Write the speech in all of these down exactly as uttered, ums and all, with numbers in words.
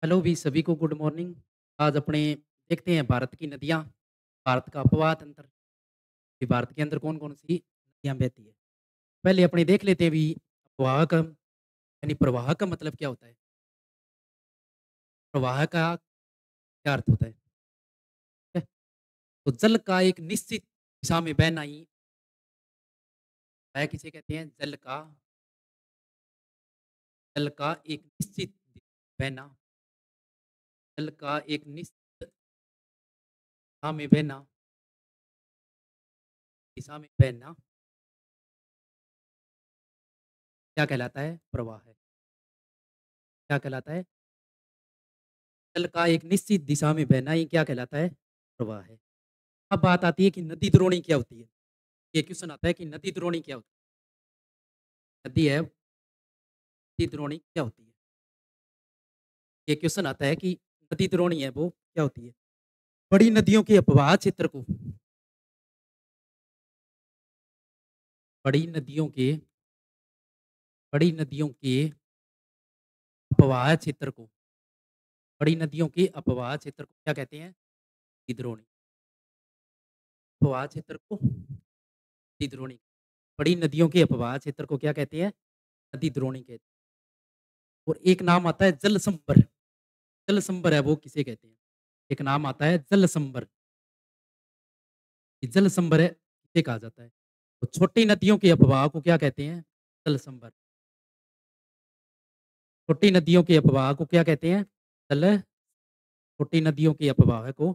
Hello भी सभी को गुड मॉर्निंग। आज अपने देखते हैं भारत की नदियाँ, भारत का अपवाह तंत्र, कि भारत के अंदर कौन-कौन सी नदियाँ बहती है। पहले अपने देख लेते हैं भी अपवाह का यानी प्रवाह का मतलब क्या होता है? प्रवाह का क्या अर्थ होता है? ठीक है? तो जल का एक निश्चित दिशा में बहना ही वह किसे कहते हैं? जल का जल का एक निश्चित बहना, जल का एक निश्चित दिशा में बहना दिशा में बहना क्या कहलाता है? प्रवाह है। क्या कहलाता है? जल का एक निश्चित दिशा में बहना ही क्या कहलाता है? प्रवाह है। अब बात आती है कि नदी द्रोणी क्या होती है? ये क्वेश्चन आता है कि नदी द्रोणी क्या होती है? नदी है, नदी द्रोणी क्या होती है? ये क्वेश्चन आता है कि नदी द्रोणी है वो क्या होती है? बड़ी नदियों के अपवाह क्षेत्र को बड़ी नदियों के बड़ी नदियों के अपवाह क्षेत्र को बड़ी नदियों के अपवाह क्षेत्र को क्या कहते हैं? नदी द्रोणी। अपवाह क्षेत्र को नदी द्रोणी। बड़ी नदियों के अपवाह क्षेत्र को क्या कहते हैं? नदी द्रोणी कहते हैं। और एक नाम आता है जल संभर। जल संभर है वो किसे कहते हैं? एक नाम आता है जल संभर। ये जल संभर है किसे कहा जाता है? तो छोटी नदियों के अपवाह को क्या कहते हैं? जल संभर। छोटी नदियों के अपवाह को क्या कहते हैं? जल छोटी नदियों के अपवाह को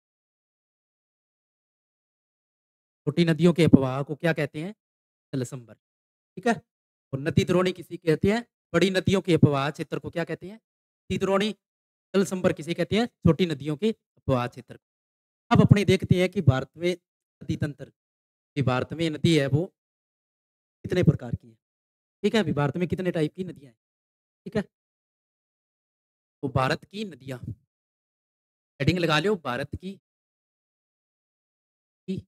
छोटी नदियों के अपवाह को क्या कहते हैं? जल संभर। ठीक है? और नदी द्रोणी किसे कहते हैं? बड़ी नदियों के अपवाह क्षेत्र को क्या कहते हैं? नदी द्रोणी। जल संभर किसे कहते हैं? छोटी नदियों के अपवाह क्षेत्र को। अब अपने देखते हैं कि भारत में नदी तंत्र कि भारत में नदी है वो कितने प्रकार की है। ठीक है? अभी भारत में कितने टाइप की नदियाँ हैं। ठीक है? तो भारत की नदियाँ हेडिंग लगा लो भारत की की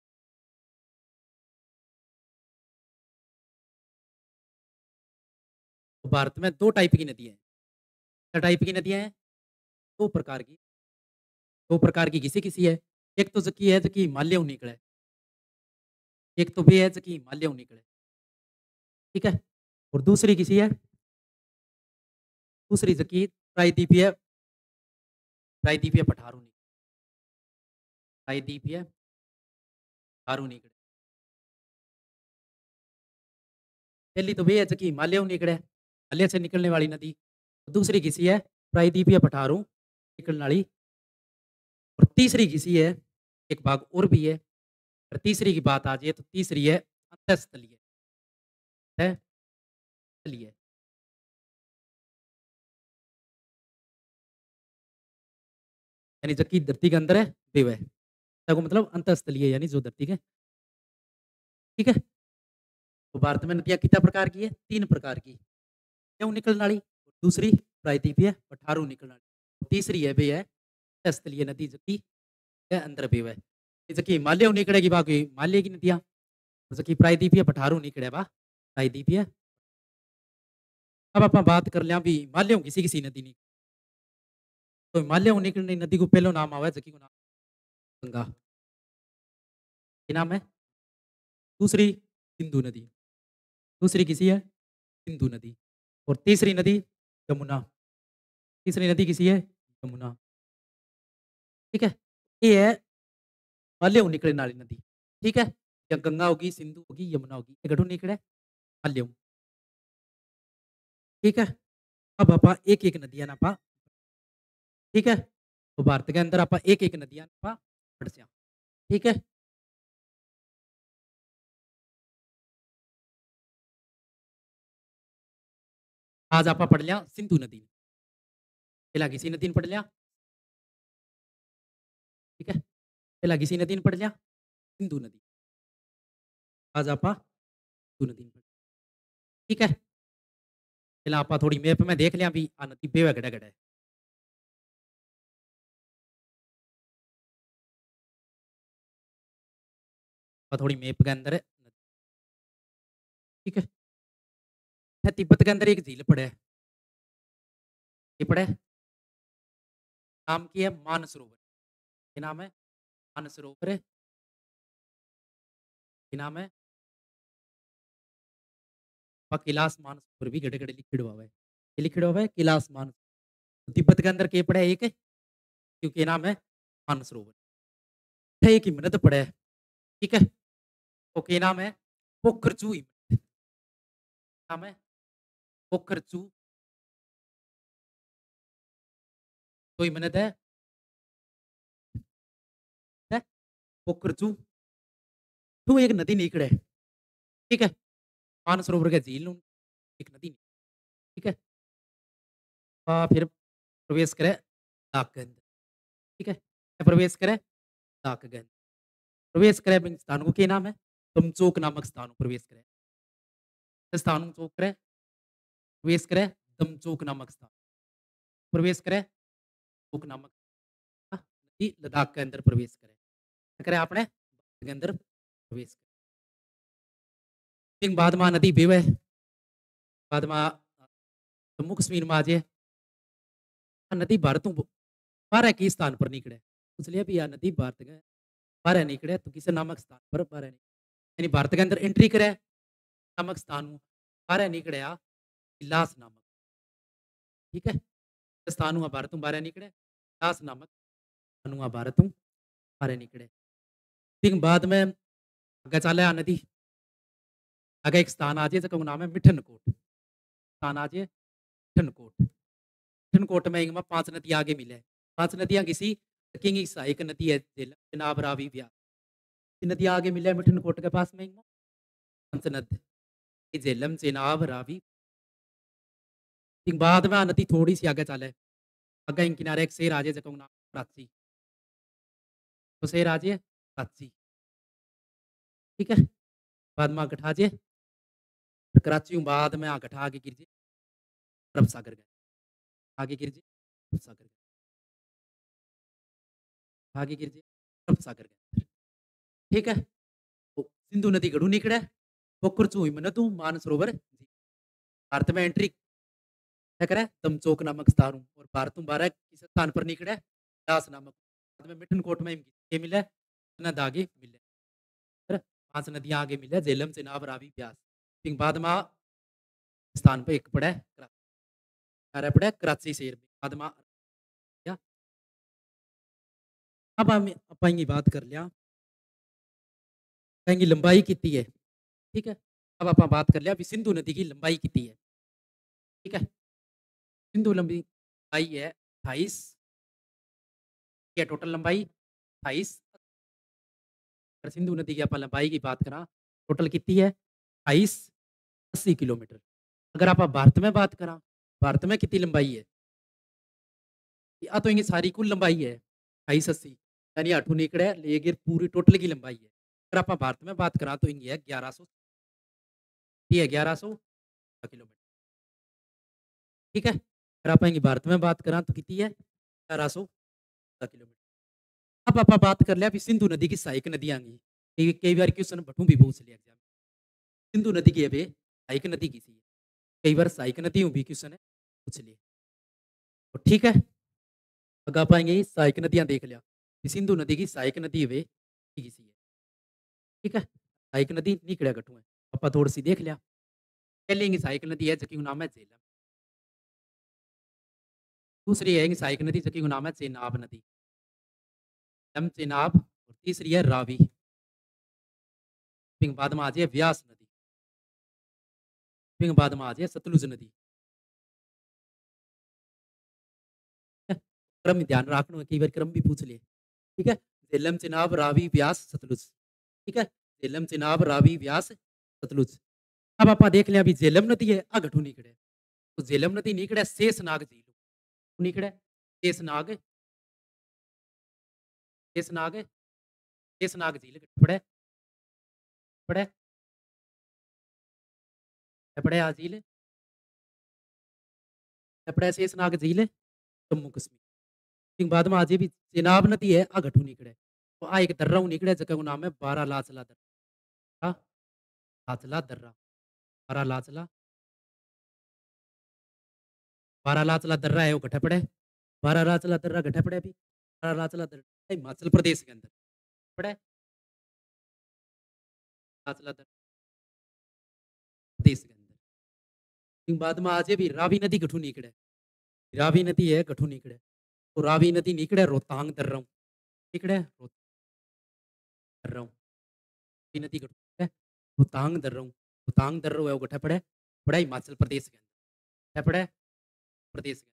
तो भारत में दो टाइप की नदियाँ हैं। क्या टाइप की नदियाँ हैं? दो प्रकार की दो प्रकार की किसी-किसी है। एक तो जकी है जकी हिमालयों निकले, एक तो वे है जकी हिमालयों निकले। ठीक है? और दूसरी किसी है, दूसरी जकी प्रायद्वीपीय प्रायद्वीपीय पठारों निकले, प्रायद्वीपीय पठारों निकले। पहली तो वे है जकी हिमालयों निकले, हिमालय से निकलने वाली नदी। दूसरी किसी है प्रायद्वीपीय पठारों निकलने वाली और तीसरी किसी है, एक भाग और भी है। और तीसरी की बात आ जाए तो तीसरी है अंतःस्थलीय, है स्थलीय। यानी जबकि धरती के अंदर है वे वह। को मतलब अंतःस्थलीय यानी जो धरती के ठीक है? तो भारत में नदियाँ कितना प्रकार की है? तीन प्रकार की। क्यों निकलने वाली? दूसरी प्रायद्वीपीय पठारू निकलने वाली। तीसरी है वे है अंतःस्थलीय नदी जबकि है अंदर वे वह। जबकि हिमालय निकलेगी बाकी हिमालय की नदियाँ। जबकि प्रायद्वीपीय पठारू निकले बा प्रायद्वीपीय अब आप बात कर लिया भी हिमालयों किसी-किसी नदी नहीं। तो हिमालयों निकलने नदी को पहलो नाम आवे जकी को नाम गंगा। क्या नाम है? दूसरी सिंधु नदी। दूसरी किसी है? सिंधु नदी और तीसरी नदी यमुना। तीसरी नदी किसी है? यमुना। ठीक है? ये है हिमालयों निकलने वाली नदी। ठीक है? या गंगा होगी, सिंधु होगी, यमुना होगी। ये गठो निकले हिमालयों। ठीक है? अब आपा एक-एक नदियाँ नापा ठीक है? तो भारत के अंदर आपा एक-एक नदियाँ नापा पड़स्या। ठीक है? आज आपा पढ़ लिया सिंधु नदी। पहला किसी नदी ने पढ़ लिया। ठीक है? पहला किसी नदी ने पढ़ लिया सिंधु नदी। आज आपा सिंधु नदी ने पढ़ ठीक है? पहला आपा थोड़ी मैप में देख लिया भी आ नदी बेवे गड़े-गड़े है। आपा थोड़ी मैप के अंदर है। ठीक है? है तिब्बत के अंदर एक झील पड़े है। ये पड़े है? नाम की है मानसरोवर। क्या नाम है? मानसरोवर है। क्या नाम है? और कैलाश मानसरोवर भी गड़े-गड़े लिखिड़ो हुआ है। ये लिखिड़ो हुआ है कैलाश मान तिब्बत के अंदर के पड़ा है एक, क्योंकि नाम है मानसरोवर। है एक हिमनद पड़ा है, ठीक है? तो क्या नाम है? पोखरचू हिमनद। नाम है पोखरचू। तो हिमनद है, है पोखरचू। तो एक नदी निकले, ठीक है? मानसरोवर के झील नु एक नदी, ठीक है? अ, फिर प्रवेश करे नाक के अंदर, ठीक है? प्रवेश करे नाक के अंदर। प्रवेश करे बिन स्थान को क्या नाम है? तमचोक नामक स्थान को प्रवेश करे। स्थान को चोक करे, प्रवेश करे तमचोक नामक स्थान। प्रवेश करे चोक नामक अ, नदी लद्दाख के अंदर प्रवेश करे। क्या करे आपने? के अंदर प्रवेश करे। फिर बाद में नदी बेवे, बाद में अ, जम्मू कश्मीर में आ जाए। आ नदी भारत उ बारह के स्थान पर निकले। इसलिए भी यह नदी भारत के बारह निकले तो किस नामक स्थान पर बारह यानी भारत के अंदर एंट्री करे नामक स्थान हूँ, बारह निकले आ इलास नामक, ठीक है? स्थान हुआ भारत हूँ बारह निकले, इलास नामक स्थान हुआ भारत हूँ बारह निकले। फिर बाद में आगे चले आ नदी, आगे एक स्थान आ जाए जिसका नाम है मिठनकोट। स्थान आ जाए मिठनकोट। मिठनकोट में इनमें पांच नदी आगे मिले। पांच नदियां किसी किंग सहायक नदी है झेलम, चिनाब, रावी, ब्यास। ये नदी आगे मिले मिठनकोट के पास में इनमें पांच नद, ये झेलम, चिनाब, रावी। फिर बाद में आ नदी थोड़ी सी आगे चले, आगे इन किनारे एक शेर आ जाए जिसका नाम कराची। तो शेर आ जाए कराची, ठीक है? बाद में गठा जाए कराची हूँ, बाद में आ गठा आगे गिर जाए अरब सागर गए, आगे गिर जाए अरब सागर गए, आगे गिर जाए अरब सागर गए, ठीक है? तो सिंधु नदी गढ़ू निकले, पोखर चू हिमनद हूँ, मानसरोवर भारत में एंट्री क्या करे तमचोक नामक स्थान हूँ और भारत हूँ बारह किस स्थान पर निकले दास नामक बाद में मिठनकोट में ये मिले नद आगे मिले, फिर पांच नदियां आगे मिले झेलम, चिनाब, रावी, ब्यास। फिर बाद में स्थान पे एक पड़ा है कराची, अरे पड़ा है कराची शहर में। बाद में क्या अब हम अपन बात कर लिया कहेंगे लंबाई कितनी है, ठीक है? अब आप बात कर लिया अभी सिंधु नदी की लंबाई कितनी है, ठीक है? सिंधु लंबी लंबाई है अट्ठाईस, क्या टोटल लंबाई अट्ठाईस। अगर सिंधु नदी की आप लंबाई की बात करा टोटल कितनी है अट्ठाईस अस्सी किलोमीटर। अगर आप भारत में बात करा भारत में कितनी लंबाई है, या तो इनकी सारी कुल लंबाई है अट्ठाईस अस्सी, यानी अठू निकड़े लेकिन पूरी टोटल की लंबाई है। अगर आप भारत में बात करा तो इनकी है ग्यारह सौ, ये है ग्यारह सौ किलोमीटर, ठीक है? अगर आप इनकी भारत में बात करा तो कितनी है ग्यारह सौ किलोमीटर। अब आप बात कर लिया अभी सिंधु नदी की सहायक नदियां की, कई कई बार क्वेश्चन भटू भी पूछ लिया एग्जाम में। सिंधु नदी की है सहायक नदी किसी है, कई बार सहायक नदी भी क्वेश्चन है पूछ लिए, तो ठीक है? अगर आप आएंगे सहायक नदियां देख लिया, सिंधु नदी की सहायक नदी वे किसी है, ठीक है? सहायक नदी निकड़े गठू है, आप थोड़ी सी देख लिया। पहले की सहायक नदी है जकी नाम है झेलम, दूसरी है सहायक नदी जकी नाम है चेनाब नदी, झेलम, चेनाब, और तीसरी है रावी। फिर बाद में आ जाए व्यास नदी, फिर बाद में आ जाए सतलुज नदी। क्रम ध्यान रखना कई बार क्रम भी पूछ लिए, ठीक है? झेलम, चिनाब, रावी, व्यास, सतलुज, ठीक है? झेलम, चिनाब, रावी, व्यास, सतलुज। अब आप देख लिया अभी झेलम नदी है आ गठू निकड़े, तो झेलम नदी निकड़े शेषनाग झील निकड़े, शेषनाग शेषनाग शेषनाग झील पड़े पड़े पड़े आ झील पड़े शेषनाग झील जम्मू कश्मीर। फिर बाद में आज भी चेनाब नदी है आ गठू निकड़े, तो आ एक दर्रा निकड़े जगह नाम है बारह लाचला दर्रा, लाचला दर्रा, बारह लाचला बारह लाचला दर्रा है वो गठे पड़े, बारालाचला दर्रा गठा पड़ा है अभी। बारालाचला दर्रा हिमाचल प्रदेश के अंदर पड़ा है। लाचला दर्रा प्रदेश के अंदर। फिर बाद में आज भी रावी नदी गठू निकले। रावी नदी है गठू निकले। तो रावी नदी निकले रोहतांग दर्रा निकले रोहतांग दर्रा रावी नदी गठू निकले रोहतांग दर्रा रोहतांग दर्रा है वो गठा पड़ा है पड़ा है हिमाचल प्रदेश के अंदर। क्या पड़ा है प्रदेश के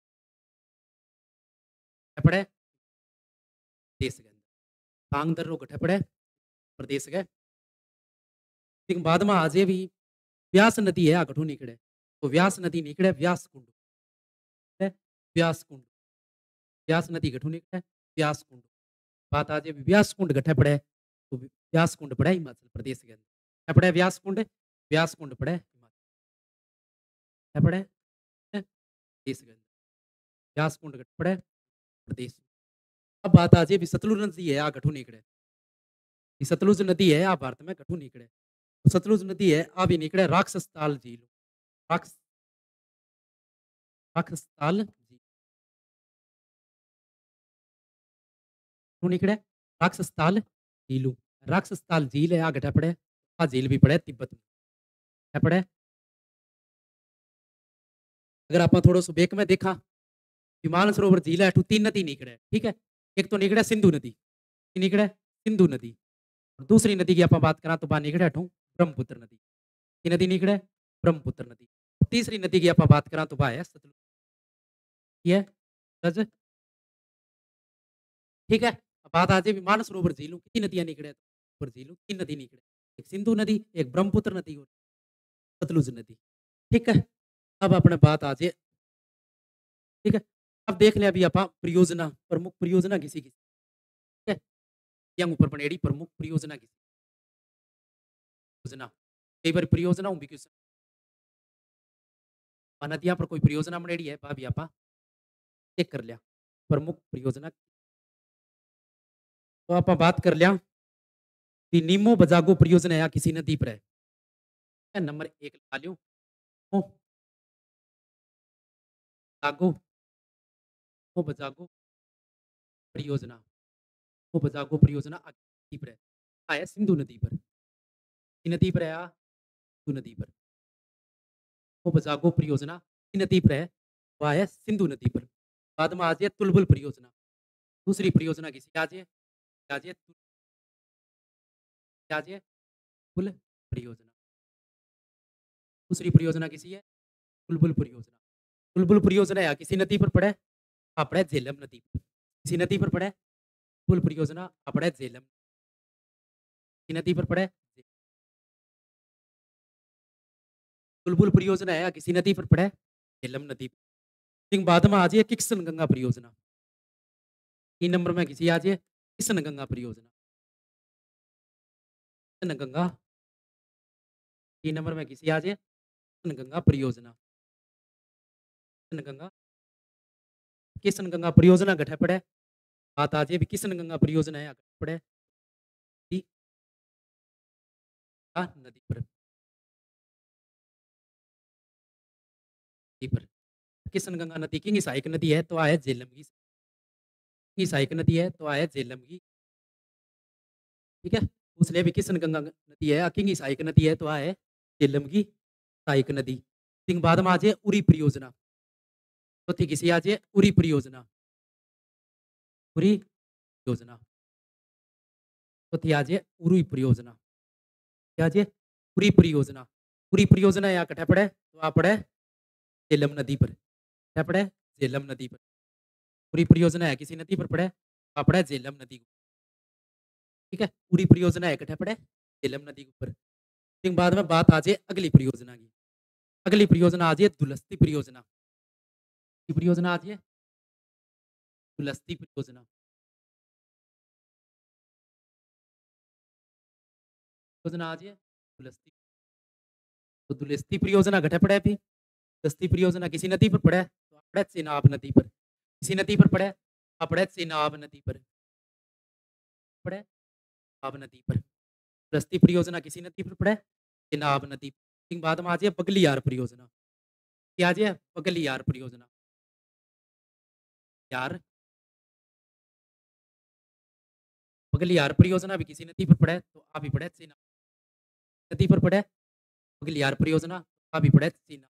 क्या पड़ा है देश के अंदर। तांग दर्रो गठा पड़ा है प्रदेश के। फिर बाद में आज भी व्यास नदी है आ गठू निकले। तो व्यास नदी निकले व्यास कुंड है, व्यास कुंड व्यास नदी गठू निकले व्यास कुंड। बात आज भी व्यास कुंड गठा पड़ा है। तो व्यास कुंड पड़ा है हिमाचल प्रदेश के अंदर। क्या पड़ा है व्यास कुंड व्यास कुंड पड़ा है हिमाचल। क्या पड़ा है देश के अंदर। व्यास कुंड गठा पड़ा है प्रदेश। अब बात आज भी सतलुज नदी है आ गठू निकले। ये सतलुज नदी है आ भारत में गठू निकले। तो सतलुज नदी है आ भी निकले राक्षस ताल झील राक्ष राक्षस ताल झील गठू निकले राक्षस ताल झीलू राक्षस ताल झील है आ गठा पड़े आ झील भी पड़े तिब्बत में। क्या पड़े अगर आप थोड़ा सो बेक में देखा विमान सरोवर झील है तीन नदी निकले ठीक है। एक तो निकले सिंधु नदी निकले सिंधु नदी और दूसरी नदी की आप बात करा तो बाहर निकले हटू ब्रह्मपुत्र नदी की नदी निकले ब्रह्मपुत्र नदी। तीसरी नदी की आप बात करा तो वह है सतलुज ये सज ठीक है। अब बात आ जाए मानस सरोवर झीलू कितनी नदियां निकले सरोवर झीलू तीन नदी निकले एक सिंधु नदी एक ब्रह्मपुत्र नदी और सतलुज नदी ठीक है। अब अपने बात आ जाए ठीक है। अब देख लिया अभी आप परियोजना प्रमुख परियोजना किसी की ठीक है yang ऊपर बनेड़ी प्रमुख परियोजना की योजना कई बार परियोजना भी क्यों नदियां पर कोई परियोजना बनेड़ी है भाभी आप चेक कर लिया प्रमुख परियोजना। तो आप बात कर लिया कि नीमो बजागो परियोजना या किसी नदी पर है नंबर एक लगा लियो ओ बजागो ओ बजागो परियोजना ओ बजागो परियोजना नदी पर है सिंधु नदी पर नदी पर है सिंधु नदी पर वो बजागो परियोजना नदी पर है वह है सिंधु नदी पर। बाद में आज है तुलबुल परियोजना दूसरी परियोजना किसी आज है आज है आज है पुल परियोजना दूसरी परियोजना किसी है बुलबुल परियोजना। बुलबुल परियोजना या किसी नदी पर पड़े अपड़े झेलम नदी पर किसी नदी पर पड़े पुल परियोजना अपड़े झेलम किसी नदी पर पड़े बुलबुल परियोजना है किसी नदी पर पड़े झेलम नदी पर। बाद में आ जाइए किशन गंगा परियोजना तीन नंबर में किसी आ जाइए किशन गंगा परियोजना किशन गंगा तीन नंबर में किसी आ जाए किशन गंगा परियोजना किशन गंगा किशन गंगा परियोजना गठे पड़े बात आ जाए भी किशन गंगा परियोजना है पड़े नदी पर नदी पर किशन गंगा नदी की सहायक नदी है तो आए झेलम की सहायक नदी है तो आए झेलम की ठीक है। उसलिए भी किशन गंगा नदी है किंग सहायक नदी है तो आए झेलम की सहायक नदी। फिर बाद में आ जाए उरी परियोजना तो थी किसी आ जाए उरी परियोजना उरी योजना तो थी आ जाए उरी परियोजना क्या जाए उरी परियोजना उरी परियोजना यहाँ कटा पड़े तो आ पड़े झेलम नदी पर क्या पड़े झेलम नदी पर पूरी परियोजना है किसी नदी पर पड़े आ पड़े झेलम नदी को ठीक है। पूरी परियोजना है कटा पड़े झेलम नदी के ऊपर। फिर बाद में बात आ जाए अगली परियोजना की अगली परियोजना आ जाए दुलस्ती परियोजना परियोजना आ जाए दुलस्ती परियोजना योजना आ जाए दुलस्ती तो दुलस्ती परियोजना घटे पड़े अभी दस्ती परियोजना किसी नदी पर पड़े तो अपड़े चेनाब नदी पर किसी नदी पर पड़े अपड़े चेनाब नदी पर पड़े आब नदी पर दस्ती परियोजना किसी नदी पर पड़े चेनाब नदी पर। बाद में आ जाए बगलियार परियोजना क्या आ जाए बगलियार परियोजना यार बगलियार परियोजना भी किसी नदी पर पड़ा है, तो आ भी पड़ा है सेना नदी पर पड़ा है, बगलियार परियोजना, आ भी पड़ा है सेना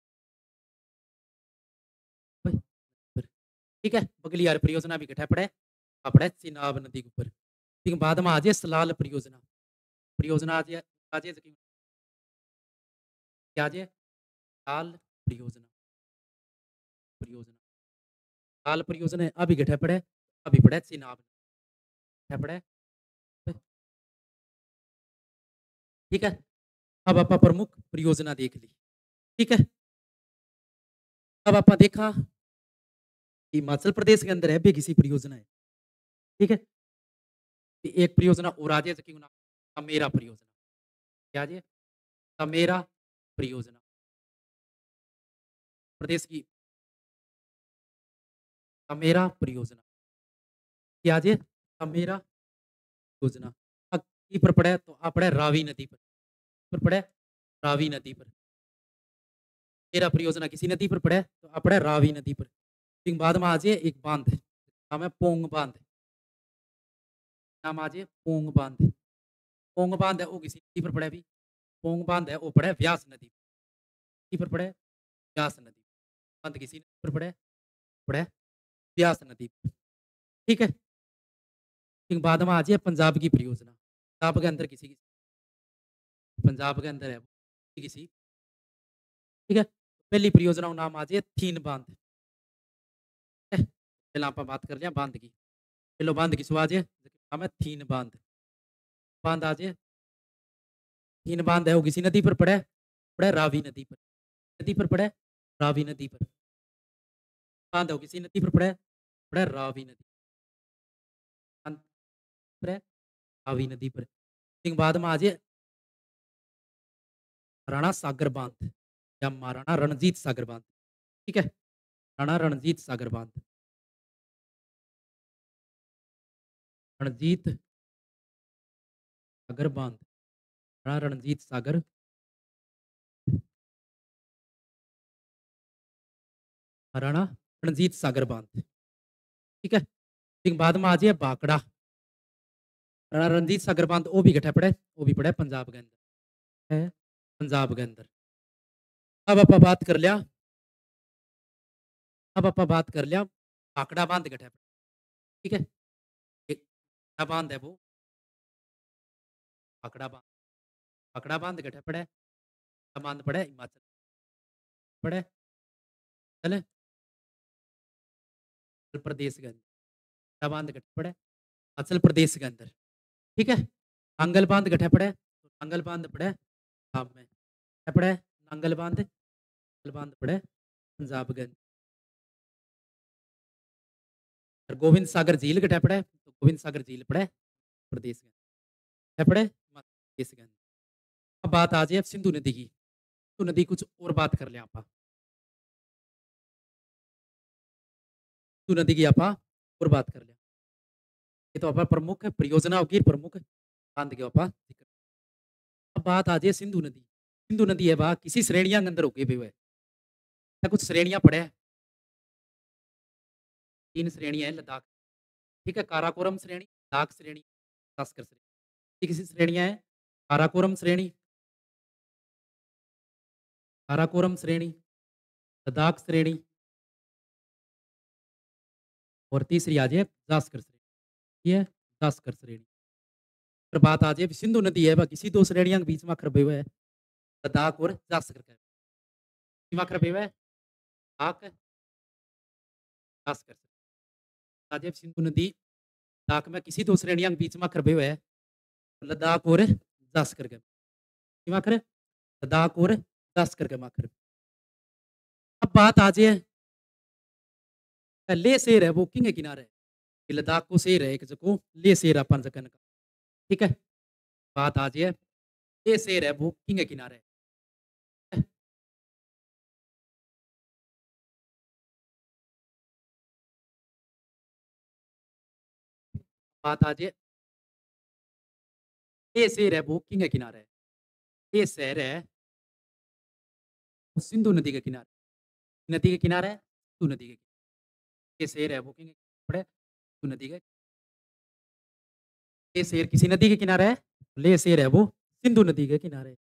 पर। ठीक है, बगलियार परियोजना भी कठे पड़ा है, आ पड़ा है चिनाब नदी के ऊपर। ठीक है, बाद में आ जाए सलाल परियोजना, परियोजना आ जाए आ जाए क्या आ जाए सलाल परियोजना, परियोजना, सलाल परियोजना अभी कठे पड़ा है, अभी पड़ा है चिनाब, कठे पड़ा है। ठीक है, अब आप प्रमुख परियोजना देख ली। ठीक है, अब आप देखा हिमाचल प्रदेश के अंदर है भी किसी परियोजना है। ठीक है, एक परियोजना और आ जाए जिसकी नाम मेरा परियोजना, क्या आ जाए मेरा परियोजना, प्रदेश की मेरा परियोजना, क्या आ जाए मेरा योजना। अब की पर पड़ा है तो आ पड़ा है रावी नदी पर, पर पड़ा है रावी नदी पर, मेरा परियोजना किसी नदी पर पड़ा है तो आ पड़ा है रावी नदी पर। फिर बाद में आ जाए एक बांध, नाम है पोंग बांध, नाम आ जाए पोंग बांध, पोंग बांध है वो किसी नदी पर पड़ा है भी, पोंग बांध है वो पड़ा है व्यास नदी पर पड़ा है, व्यास नदी, बांध किसी नदी पर पड़ा है, पड़ा है व्यास नदी पर। ठीक है, फिर बाद में आ जाए पंजाब की परियोजना, पंजाब के अंदर किसी की, पंजाब के अंदर है वो किसी। ठीक है, पहली परियोजना का नाम आ जाए थीन बांध। पहले आप बात कर लिया बांध की, पहलो बांध की सुहा जाए नाम है थीन बांध, बांध आ जाए थीन बांध है वो किसी नदी पर पड़ा है, पड़ा है रावी नदी पर, नदी पर पड़ा है रावी नदी पर, बांध है वो किसी नदी पर पड़ा है, पड़ा है रावी नदी, बांध पर है रावी नदी पर। फिर बाद में आ जाए राणा सागर बांध या महाराणा रणजीत सागर बांध। ठीक है, राणा रणजीत सागर बांध, रणजीत सागर बांध, राणा रणजीत सागर, राणा रणजीत सागर बांध। ठीक है, फिर बाद में आ जाए बाकड़ा, राणा रणजीत सागर बांध वो भी गठा पड़ा है, वो भी पड़ा है पंजाब के अंदर, है पंजाब के अंदर। अब आप बात कर लिया, अब आप बात कर लिया बाकड़ा बांध गठा पड़ा। ठीक है, एक बांध है वो बाकड़ा बांध, बाकड़ा बांध गठा पड़ा है, बांध पड़ा है हिमाचल पड़ा है चले प्रदेश के अंदर, बांध गठा पड़ा है हिमाचल प्रदेश के अंदर। ठीक है, नांगल बांध गठा पड़ा है, तो नांगल बांध पड़ा है पंजाब में, क्या पड़ा है नांगल बांध, नांगल बांध पड़ा है पंजाब के अंदर। और गोविंद सागर झील गठा पड़ा है, तो गोविंद सागर झील पड़ा है प्रदेश के अंदर, क्या पड़ा है हिमाचल प्रदेश के अंदर। अब बात आ जाए अब सिंधु नदी की, सिंधु नदी कुछ और बात कर ले आप, सिंधु नदी की आप और बात कर ले, ये तो आप प्रमुख परियोजना होगी प्रमुख बांध के आप। अब बात आ जाए सिंधु नदी, सिंधु नदी है वह किसी श्रेणियां के अंदर होके भी हुए, कुछ श्रेणियां पड़े हैं, तीन श्रेणियां हैं लद्दाख। ठीक है, काराकोरम श्रेणी, लद्दाख श्रेणी, खासकर श्रेणी, किसी श्रेणियां हैं काराकोरम श्रेणी, काराकोरम श्रेणी, लद्दाख श्रेणी, और तीसरी आ जाए जास्कर श्रेणी, ये जास्कर श्रेणी। फिर बात आ जाए सिंधु नदी है वह किसी दो श्रेणियों के बीच में खड़े हुए है, लद्दाख और जास्कर का बीच खड़े हुए है, लद्दाख जास्कर आ जाए सिंधु नदी लद्दाख में किसी दो श्रेणियों के बीच में खड़े हुए है, लद्दाख और जास्कर के बीच खड़े, लद्दाख और जास्कर के माखर। अब बात आ जाए ले शेर है वो किंग किनारे, लद्दाख को शेर है एक जगह ले शेर अपन जगन का। ठीक है, बात आ जाए ये शेर है वो किंग किनारे, बात आ जाए ये शेर है वो किंग किनारे, ये शहर है वो सिंधु नदी के किनारे, नदी के किनारे है सिंधु नदी के किनारे। ये शेर है वो किंग पड़े सिंधु नदी के ये शेर किसी नदी के किनारे है, ले शेर है वो सिंधु नदी के किनारे।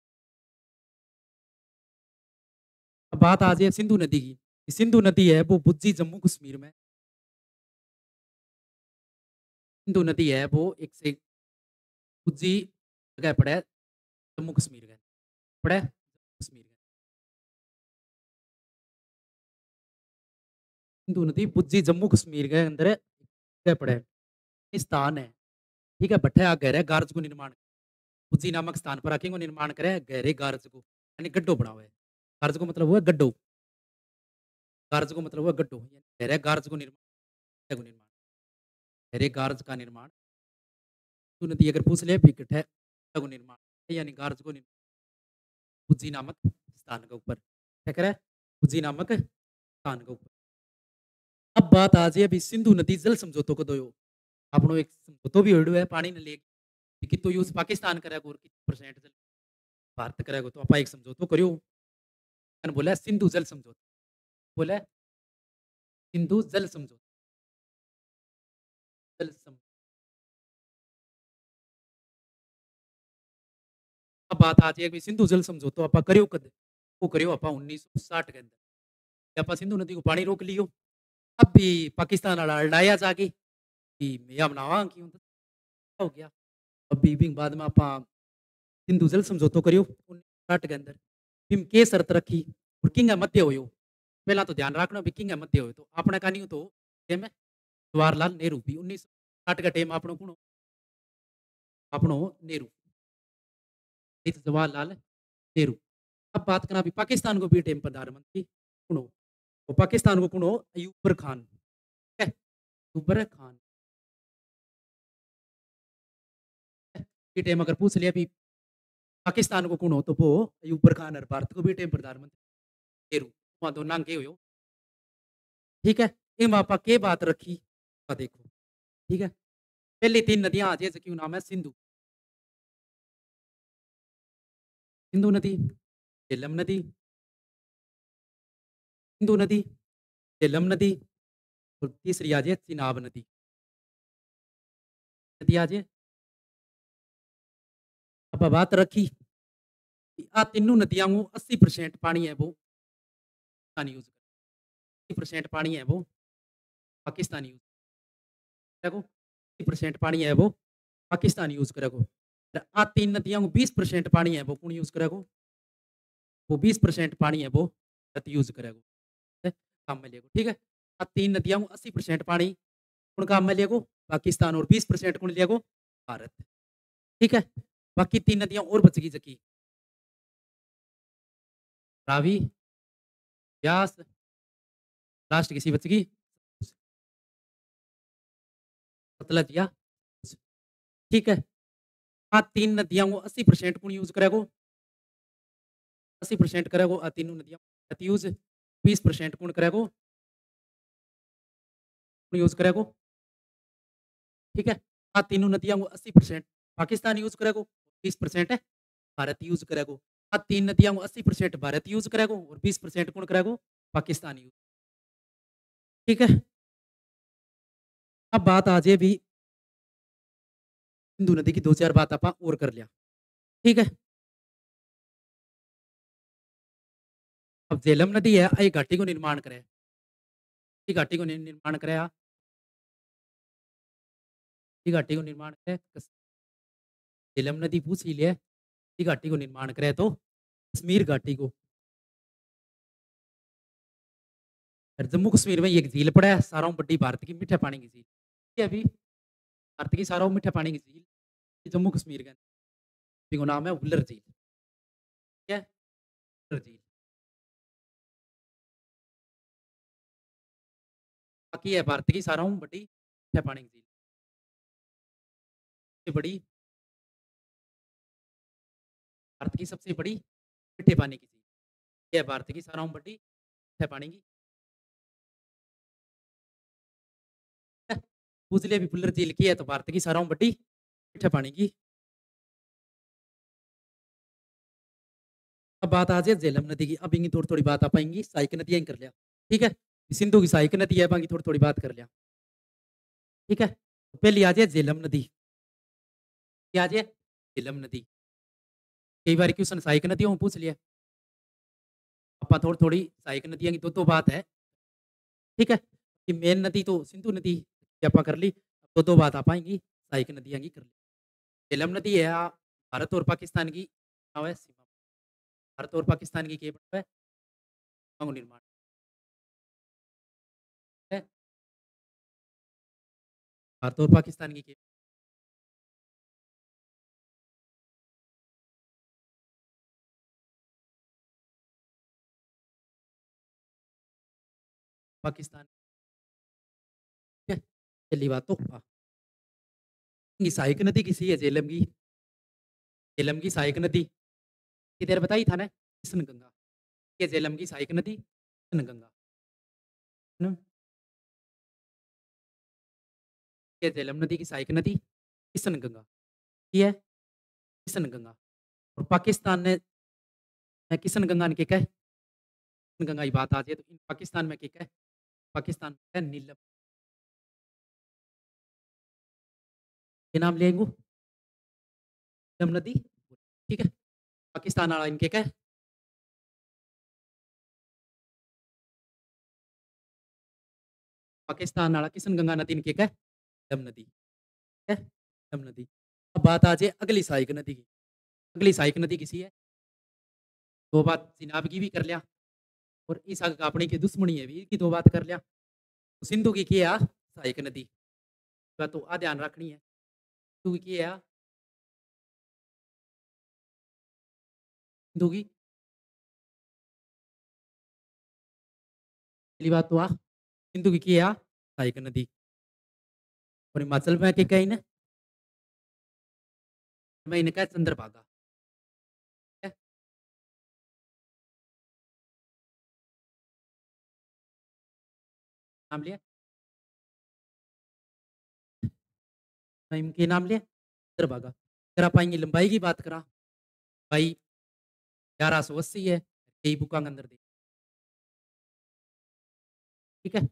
अब बात आ जाए सिंधु नदी की, सिंधु नदी है वो बुज्जी जम्मू कश्मीर में, सिंधु नदी है वो एक से बुज्जी जगह पड़े जम्मू कश्मीर के, पड़े कश्मीर के। सिंधु नदी बुज्जी जम्मू कश्मीर के अंदर जगह पड़े स्थान है, ठीक है। भट्टे आ गहरे गार्ज को निर्माण बुज्जी नामक स्थान पर आके को निर्माण करे गहरे गार्ज को यानी गड्ढो बनावे। गार्ज को मतलब हुआ गड्ढो, गार्ज को मतलब हुआ गड्ढो, यानी गहरे गार्ज को निर्माण को निर्माण गहरे गार्ज का निर्माण। सिंधु नदी अगर पूछ ले भी किट्ठे को निर्माण यानी गार्ज को निर्माण बुज्जी नामक स्थान के ऊपर क्या करे, बुज्जी नामक स्थान के ऊपर। अब बात आ जाए अभी सिंधु नदी जल समझौतों को दो आपनो एक समझौतो भी होड़ो है पानी ने लेके कि तो यूज पाकिस्तान करेगा और कितने परसेंट जल भारत करेगा, तो आप एक समझौतो करियो मैंने बोला सिंधु जल समझौता, बोला सिंधु जल समझौता, जल सम अब बात आ जाए कि सिंधु जल समझौतो आप करियो कद वो करियो आप उन्नीस सौ साठ के अंदर आप सिंधु नदी को पानी रोक लियो। अब भी पाकिस्तान वाला अड़ाया जाके कि मैं बनावा क्यों हो गया। अब भी भी बाद में आप सिंधु जल समझौतो करियो उन्नीस सौ साठ के अंदर बिम के शर्त रखी और किंग मध्य होयो, पहला तो ध्यान रखना भी किंग मध्य होयो तो अपने का नहीं तो टेम जवाहरलाल नेहरू भी उन्नीस सौ साठ का टेम आपनो कौन आपनो नेहरू नहीं तो जवाहरलाल नेहरू। अब बात करना भी पाकिस्तान को भी टेम प्रधानमंत्री कौन हो, तो पाकिस्तान को कौन हो अयूबर खान, ठीक है अयूबर खान की टेम अगर पूछ लिया भी पाकिस्तान को कौन हो तो वो अयूबर खान और भारत को भी टेम प्रधानमंत्री नेहरू वहाँ दो नाम के हो, ठीक है। इन आपा के बात रखी देखो, ठीक है। पहली तीन नदियां आ जाए क्यों नाम है सिंधु, सिंधु नदी, झेलम नदी, सिंधु नदी, झेलम नदी और तीसरी आ जाए चिनाब नदी। नदी आ जाए आप बात रखी आ तीनों नदियां को अस्सी परसेंट पानी है वो पाकिस्तान यूज कर, अस्सी परसेंट पानी है वो पाकिस्तान यूज करेगो, अस्सी परसेंट पानी है वो पाकिस्तान यूज करेगो। आ तीन नदियां को बीस परसेंट पानी है वो कौन यूज करेगो, वो बीस परसेंट पानी है वो भारत यूज करेगो, काम में लेगो, ठीक है। आ तीन नदियां को अस्सी परसेंट पानी कौन काम में लेगो पाकिस्तान और बीस परसेंट कौन लेगो भारत, ठीक है। बाकी तीन नदियां और बच गई जकी रावी ब्यास लास्ट किसी बच गई सतलज या ठीक है। हाँ तीन नदियां को अस्सी परसेंट कौन यूज करेगो, अस्सी परसेंट करेगो आ तीनों नदियां भारत यूज, बीस परसेंट कौन करेगो कौन यूज करेगो, ठीक है। हाँ तीनों नदियां को अस्सी परसेंट पाकिस्तान यूज करेगो, बीस परसेंट है भारत यूज करेगो। हाँ तीन नदियां को अस्सी परसेंट भारत यूज करेगो और बीस परसेंट कौन करेगो पाकिस्तान यूज, ठीक है। अब बात आ जाए भी सिंधु नदी की दो चार बात आप और कर लिया, ठीक है। अब झेलम नदी है आई घाटी को निर्माण करे, ये घाटी को नि- निर्माण करे ये घाटी को निर्माण करे कस- झेलम नदी पूछ ही लिया ये घाटी को निर्माण करे तो कश्मीर घाटी को, और जम्मू कश्मीर में एक झील पड़ा है सारा बड़ी भारत की मीठे पानी की झील, ये अभी भारत की सारा मीठे पानी की झील ये जम्मू कश्मीर के अंदर नाम है उल्लर झील, क्या है उल्लर झील। बाकी है भारत की सारा बड़ी मीठे पानी की झील, सबसे बड़ी भारत की सबसे बड़ी मीठे पानी की झील, यह है भारत की सारा बड़ी मीठे पानी की, पूछ लिया भी पुल्लर झील की है तो भारत की सारा बड़ी मीठे पानी की। अब बात आ जाए झेलम नदी की, अब इनकी थोड़ी थोड़ी बात आ पाएंगी साइक नदियां ही कर लिया, ठीक है। सिंधु की सहायक नदी है, बाकी थोड़ी-थोड़ी बात कर लिया। ठीक है? तो पहली आ जाए झेलम नदी। क्या आ जाए? झेलम नदी। कई बार क्वेश्चन सहायक नदियों में पूछ लिया। ਆਪਾਂ थोड़ी-थोड़ी सहायक नदियाँ की दो-दो बात है। ठीक है? कि मेन नदी तो सिंधु नदी की ਆਪਾਂ कर ली। दो-दो बात आ पाएँगी सहायक नदियाँ की कर ली। झेलम नदी है आ, भारत और पाकिस्तान की बनाव है सीमा। भारत और पाकिस्तान की के बनाव है? सीमा को निर्माण है। भारत और पाकिस्तान की के पाकिस्तान। ठीक है? पहली बात तो हाँ, ये सहायक नदी किसी है झेलम की? झेलम की सहायक नदी इधर बताई था ना कृष्ण गंगा। ये झेलम की सहायक नदी कृष्ण गंगा। है ना? ये झेलम नदी की सहायक नदी कृष्ण गंगा। ये है कृष्ण गंगा। और पाकिस्तान ने मैं किशन गंगा ने के कहे किशन गंगा की बात आ जाए तो इन पाकिस्तान में के कहे पाकिस्तान में है नीलम। ये नाम लेंगू नीलम नदी। ठीक है? पाकिस्तान वाला इनके कहे पाकिस्तान वाला किशन गंगा नदी इनके कहे नीलम नदी। ठीक है? नीलम नदी। अब बात आ जाए अगली सहायक नदी की। अगली सहायक नदी किसी है? दो बात चिनाब की भी कर लिया और इस आग अपने की दुश्मनी है भी की दो बात कर लिया। तो सिंधु की किया सहायक नदी। बात तो आ ध्यान रखनी है। सिंधु की किया सिंधु की पहली बात तो आ सिंधु की किया सहायक नदी। और हिमाचल में के कहीं ना मैं इनका चंद्रभागा। ठीक है? नाम लिया मैं इनके नाम लिया चंद्रभागा। अगर आप आएंगे लंबाई की बात करा भाई ग्यारह सौ अस्सी है कई बुका अंदर दे। ठीक है?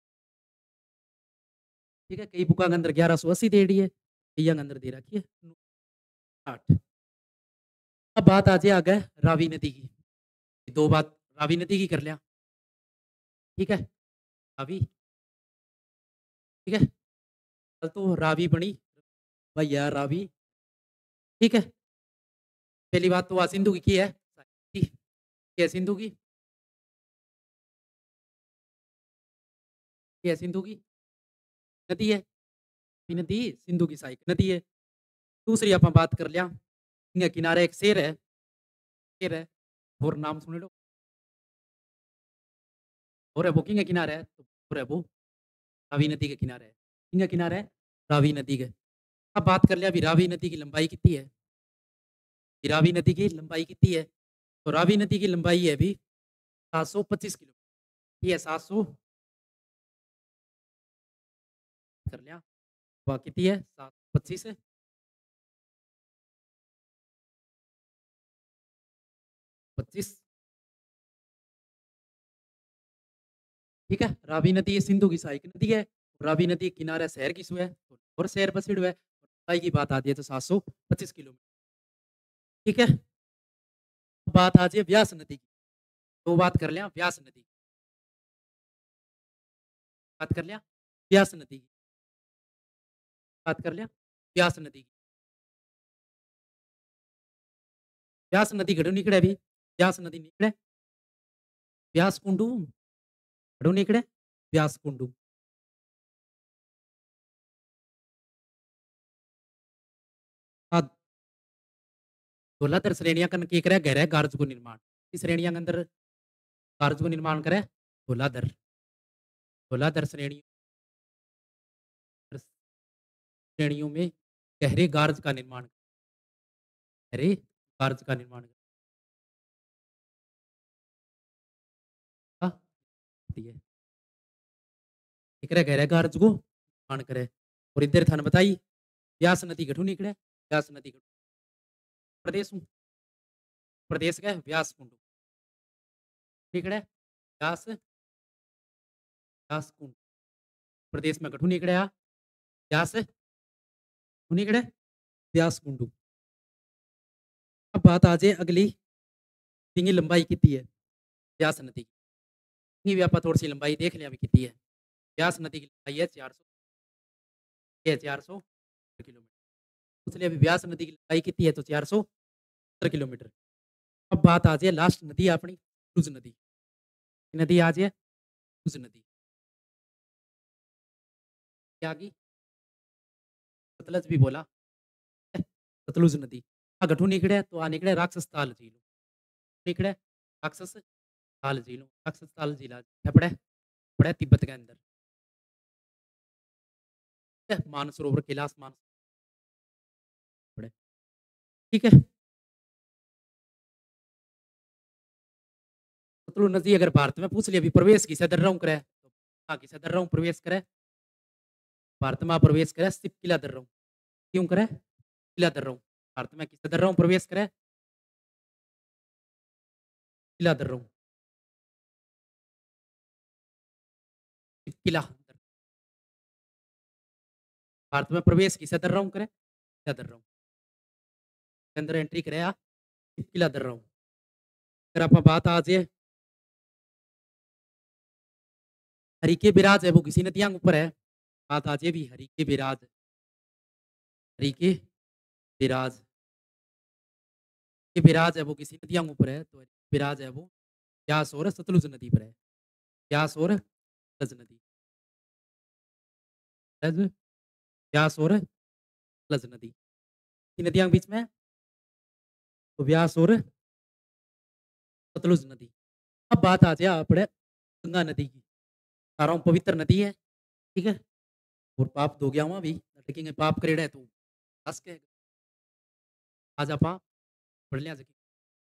ठीक है कई बुका अंदर ग्यारह सौ अस्सी दे दी है कई अंदर दे रखी है आठ। अब बात आ जाए आगे रावी नदी की। दो बात रावी नदी की कर लिया। ठीक है? रावी। ठीक है? कल तो रावी बनी भैया रावी। ठीक है? पहली बात तो आ सिंधु की, की है की है सिंधु की की है सिंधु की नदी है। रावी नदी सिंधु की सहायक नदी है। दूसरी आप बात कर लिया इनके किनारे एक शेर है शेर है और नाम सुन लो और है वो किंग के किनारे है तो और है वो रावी नदी के किनारे है। किंग किनारे है रावी नदी के। अब बात कर लिया अभी रावी नदी की लंबाई कितनी है? रावी नदी की लंबाई कितनी है? तो रावी नदी की लंबाई है अभी सात सौ पच्चीस किलोमीटर। ये है सात सौ कर लिया वह कितनी है सात सौ पच्चीस है पच्चीस। ठीक है? रावी नदी ये सिंधु की सहायक नदी है। रावी नदी के किनारे शहर किसु है और शहर बसिड़ है लंबाई की बात आती है तो सात सौ पच्चीस किलोमीटर। ठीक है? बात आ जाए व्यास नदी की। दो बात कर लिया व्यास नदी की। बात कर लिया व्यास नदी की। बात कर लिया व्यास नदी की। व्यास नदी घड़ू निकले अभी व्यास नदी निकले व्यास कुंडू घड़ू निकले व्यास कुंडू। हाँ, धौलाधर श्रेणियां कन के करे गहरे कार्य को निर्माण इस श्रेणियां के अंदर कार्य को निर्माण करे धौलाधर धौलाधर श्रेणी श्रेणियों में गहरे गार्ज का निर्माण गहरे गार्ज का निर्माण करता है। ठीक है गहरे गार्ज को निर्माण करे और इधर थाने बताई व्यास नदी घटू निकले व्यास नदी घटू प्रदेश हूँ प्रदेश का व्यास कुंडू निकले व्यास व्यास कुंड प्रदेश में कठू निकड़या व्यास कुंड निकड़े व्यास कुंडू। अब बात आ जाए अगली किंगी लंबाई कितनी है व्यास नदी की। किंगी भी आप थोड़ी सी लंबाई देख लिया अभी कितनी है। व्यास नदी की लंबाई है चार सौ ये चार सौ किलोमीटर। इसलिए अभी व्यास नदी की लंबाई कितनी है तो चार सौ सत्तर किलोमीटर। अब बात आ जाए लास्ट नदी अपनी सतलुज नदी। नदी आ जाए सतलुज नदी क्या आ गई सतलज भी बोला सतलुज नदी। आ गठू निकड़े तो आ निकड़े राक्षस ताल झील निकड़े राक्षस ताल झील राक्षस ताल झील पड़े पड़े तिब्बत के अंदर ठीक है, मानसरोवर कैलाश मानस पड़े ठीक है। सतलुज नदी अगर भारत में पूछ लिया अभी प्रवेश किसे दर रहा हूँ करे तो हाँ किसे दर रहा हूँ प्रवेश करे भारत में प्रवेश करे सिर्फ किला दर रहा हूँ क्यों करे किला दर रहा हूँ भारत में किसे दर रहा हूँ प्रवेश करे किला दर रहा हूँ किला भारत में प्रवेश किसे दर रहा हूँ करे किला दर रहा हूँ अंदर एंट्री करे आ किला दर रहा हूँ। अगर आप बात आ जाए हरि के बिराज है वो किसी नदियां के ऊपर है। बात आ जाए भी हरि के बिराज हरि के बिराज के बिराज है वो किसी नदियां के ऊपर है तो बिराज है वो ब्यास और सतलुज नदी पर है। ब्यास और सतलज नदी सतलज, ब्यास और सतलज नदी की नदियां के बीच में तो ब्यास और सतलुज नदी। अब बात आ जाए अपने गंगा नदी की सारा पवित्र नदी है ठीक है और पाप धो गया हुआ भी लेकिन पाप करेड़ा है तो हंस के आज आप पढ़ लिया जकी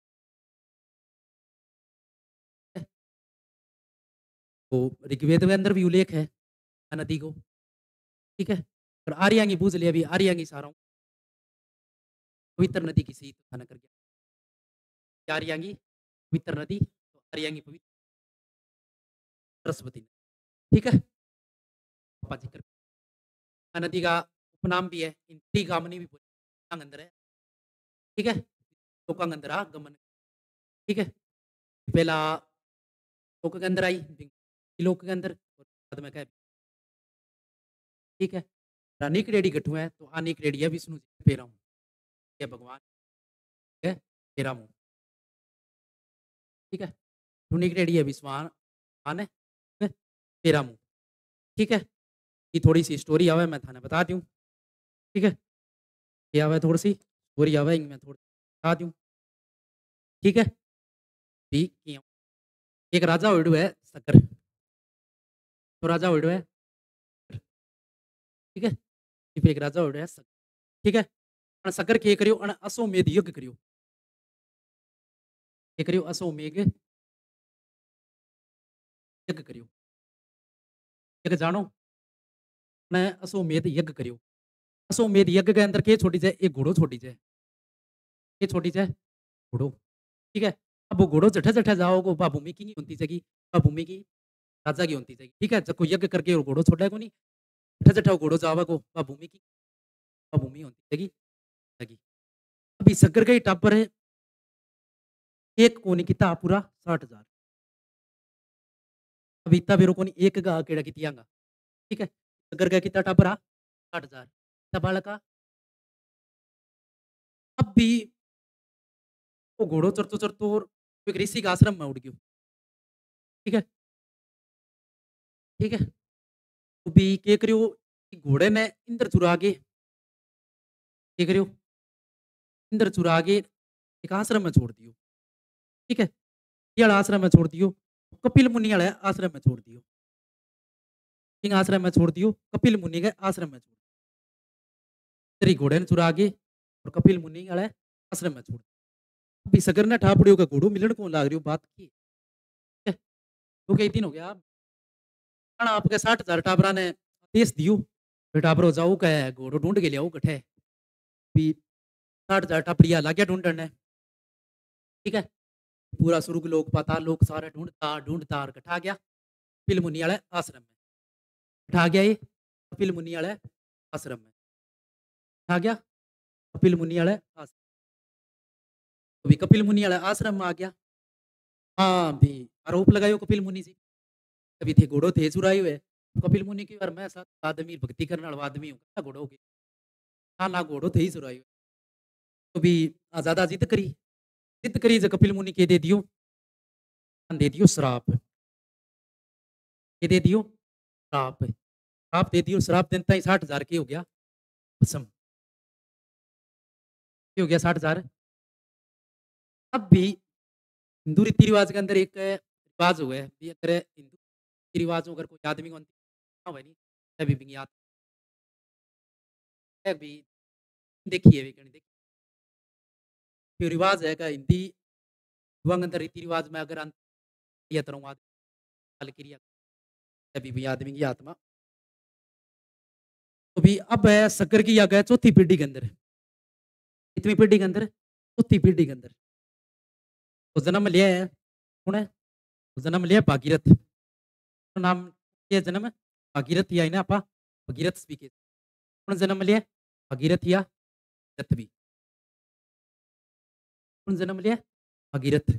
तो ऋग्वेद के अंदर भी उल्लेख है नदी को ठीक है। और आर्यांगी पूछ लिया अभी आर्यांगी सारा पवित्र नदी किसी खाना कर गया आर्यांगी पवित्र नदी तो आर्यांगी पवित्र सरस्वती ठीक है। पापा जी कर नदी का उपनाम भी है इंद्री गामनी भी अंदर है ठीक है लोका अंदर आ गमन ठीक है। पहला लोक के अंदर आई लोक के अंदर और बाद में क्या ठीक है। रानी की रेडी गठू है तो आनी की रेडी है विष्णु जी पेरा हूँ ये भगवान है पेरा हूँ ठीक है। धुनी की रेडी है विश्वान आन है पेरा हूँ ठीक है। ये थोड़ी सी स्टोरी आवे मैं थाने बता दूँ ठीक है। ये आवे थोड़ी सी स्टोरी आवे मैं थोड़ी बता दूँ ठीक है। भी क्यों एक राजा होड़ू है सकर तो राजा होड़ू है ठीक है। एक राजा होड़ू है सकर ठीक है। अण सकर के करियो अण अश्वमेध यज्ञ करियो के करियो अश्वमेध यज्ञ करियो यज्ञ जानो मैं अश्वमेध यज्ञ करियो अश्वमेध यज्ञ के अंदर के छोटी जाए एक घोड़ो छोटी जाए ये छोटी जाए घोड़ो ठीक है। अब वो घोड़ो जठे जठे जाओगे वह भूमि की नहीं होती जाएगी वह भूमि की राजा की होती जाएगी ठीक है। जब कोई यज्ञ करके और घोड़ो छोड़ा को नहीं जठे जठे घोड़ो जावा को वह भूमि की वह भूमि होती जाएगी जाएगी। अभी सगर का ही टापर है एक कोनी किता पूरा साठ हजार अभी इतना बेरो कोनी एक गा केड़ा की तियांगा ठीक है। सगर का किता टापर आ साठ हजार तब बालका अब भी वो घोड़ो चरतो चरतो और एक ऋषि के आश्रम में उड़ गयो ठीक है ठीक है। तो भी के करियो कि घोड़े ने इंद्र चुरा के के करियो इंद्र चुरा के एक आश्रम में छोड़ दियो ठीक है। ये वाला आश्रम में छोड़ दियो कपिल मुनि वाले आश्रम में छोड़ दियो किंग आश्रम में छोड़ दियो कपिल मुनि के आश्रम में छोड़ तेरी घोड़े ने चुरा के और कपिल मुनि वाले आश्रम में छोड़ अभी सगर ने ठापड़ियों का घोड़ो मिलन को लाग रही हो बात की ठीक है। तो कई दिन हो गया अण आपके साठ हजार टाबरा ने आदेश दियो टाबरो जाओ कह घोड़ो ढूंढ के लियाओ कठे भी साठ हजार टापड़िया लाग्या ढूंढने ठीक है। पूरा सुर्ग लोक पाताल लोक सारे ढूंढता ढूंढता और कठा गया पिल मुनि वाले आश्रम में आ गया ये कपिल मुनि वाले आश्रम में, आ गया कपिल मुनि वाले आश्रम, तो भी कपिल मुनि वाले आश्रम में आ गया। हाँ, भी आरोप लगायो कपिल मुनि जी, कभी थे घोड़ो थे चुराए हुए, कपिल मुनि की बार मैं साथ आदमी भक्ति करने वाला आदमी हूँ, क्या घोड़ो के? हाँ, ना घोड़ो थे ही चुराए हुए। तो भी आ ज़्यादा जिद करी, जिद करी जो कपिल मुनि के दे दियो, दे दियो श्राप, ये दे दियो श्राप, श्राप दे दियो, श्राप देता ही साठ हज़ार के हो गया भस्म, ये हो गया साठ हज़ार। अब भी हिंदू रीति-रिवाज के अंदर एक रिवाज हुआ है, भी अगर हिंदू रीति-रिवाजों अगर कोई आदमी को हाँ भाई नहीं, तभी भी याद है भी देखी है, भी कहीं देखी जो रिवाज है का हिंदी युवा के अंदर रीति-रिवाज में अगर अंत या तरह आदमी क्रिया तभी भी आदमी की आत्मा तो भी अब है शक्कर की याग है चौथी पीढ़ी के अंदर, कितवीं पीढ़ी के अंदर? चौथी पीढ़ी के अंदर। तो जन्म लिया है, कौन है? तो जन्म लिया भागीरथ, तो नाम ये जन्म भागीरथ या ना आपा भगीरथ स्पीके कौन जन्म लिया? भगीरथ या रथवी, कौन जन्म लिया? भगीरथ।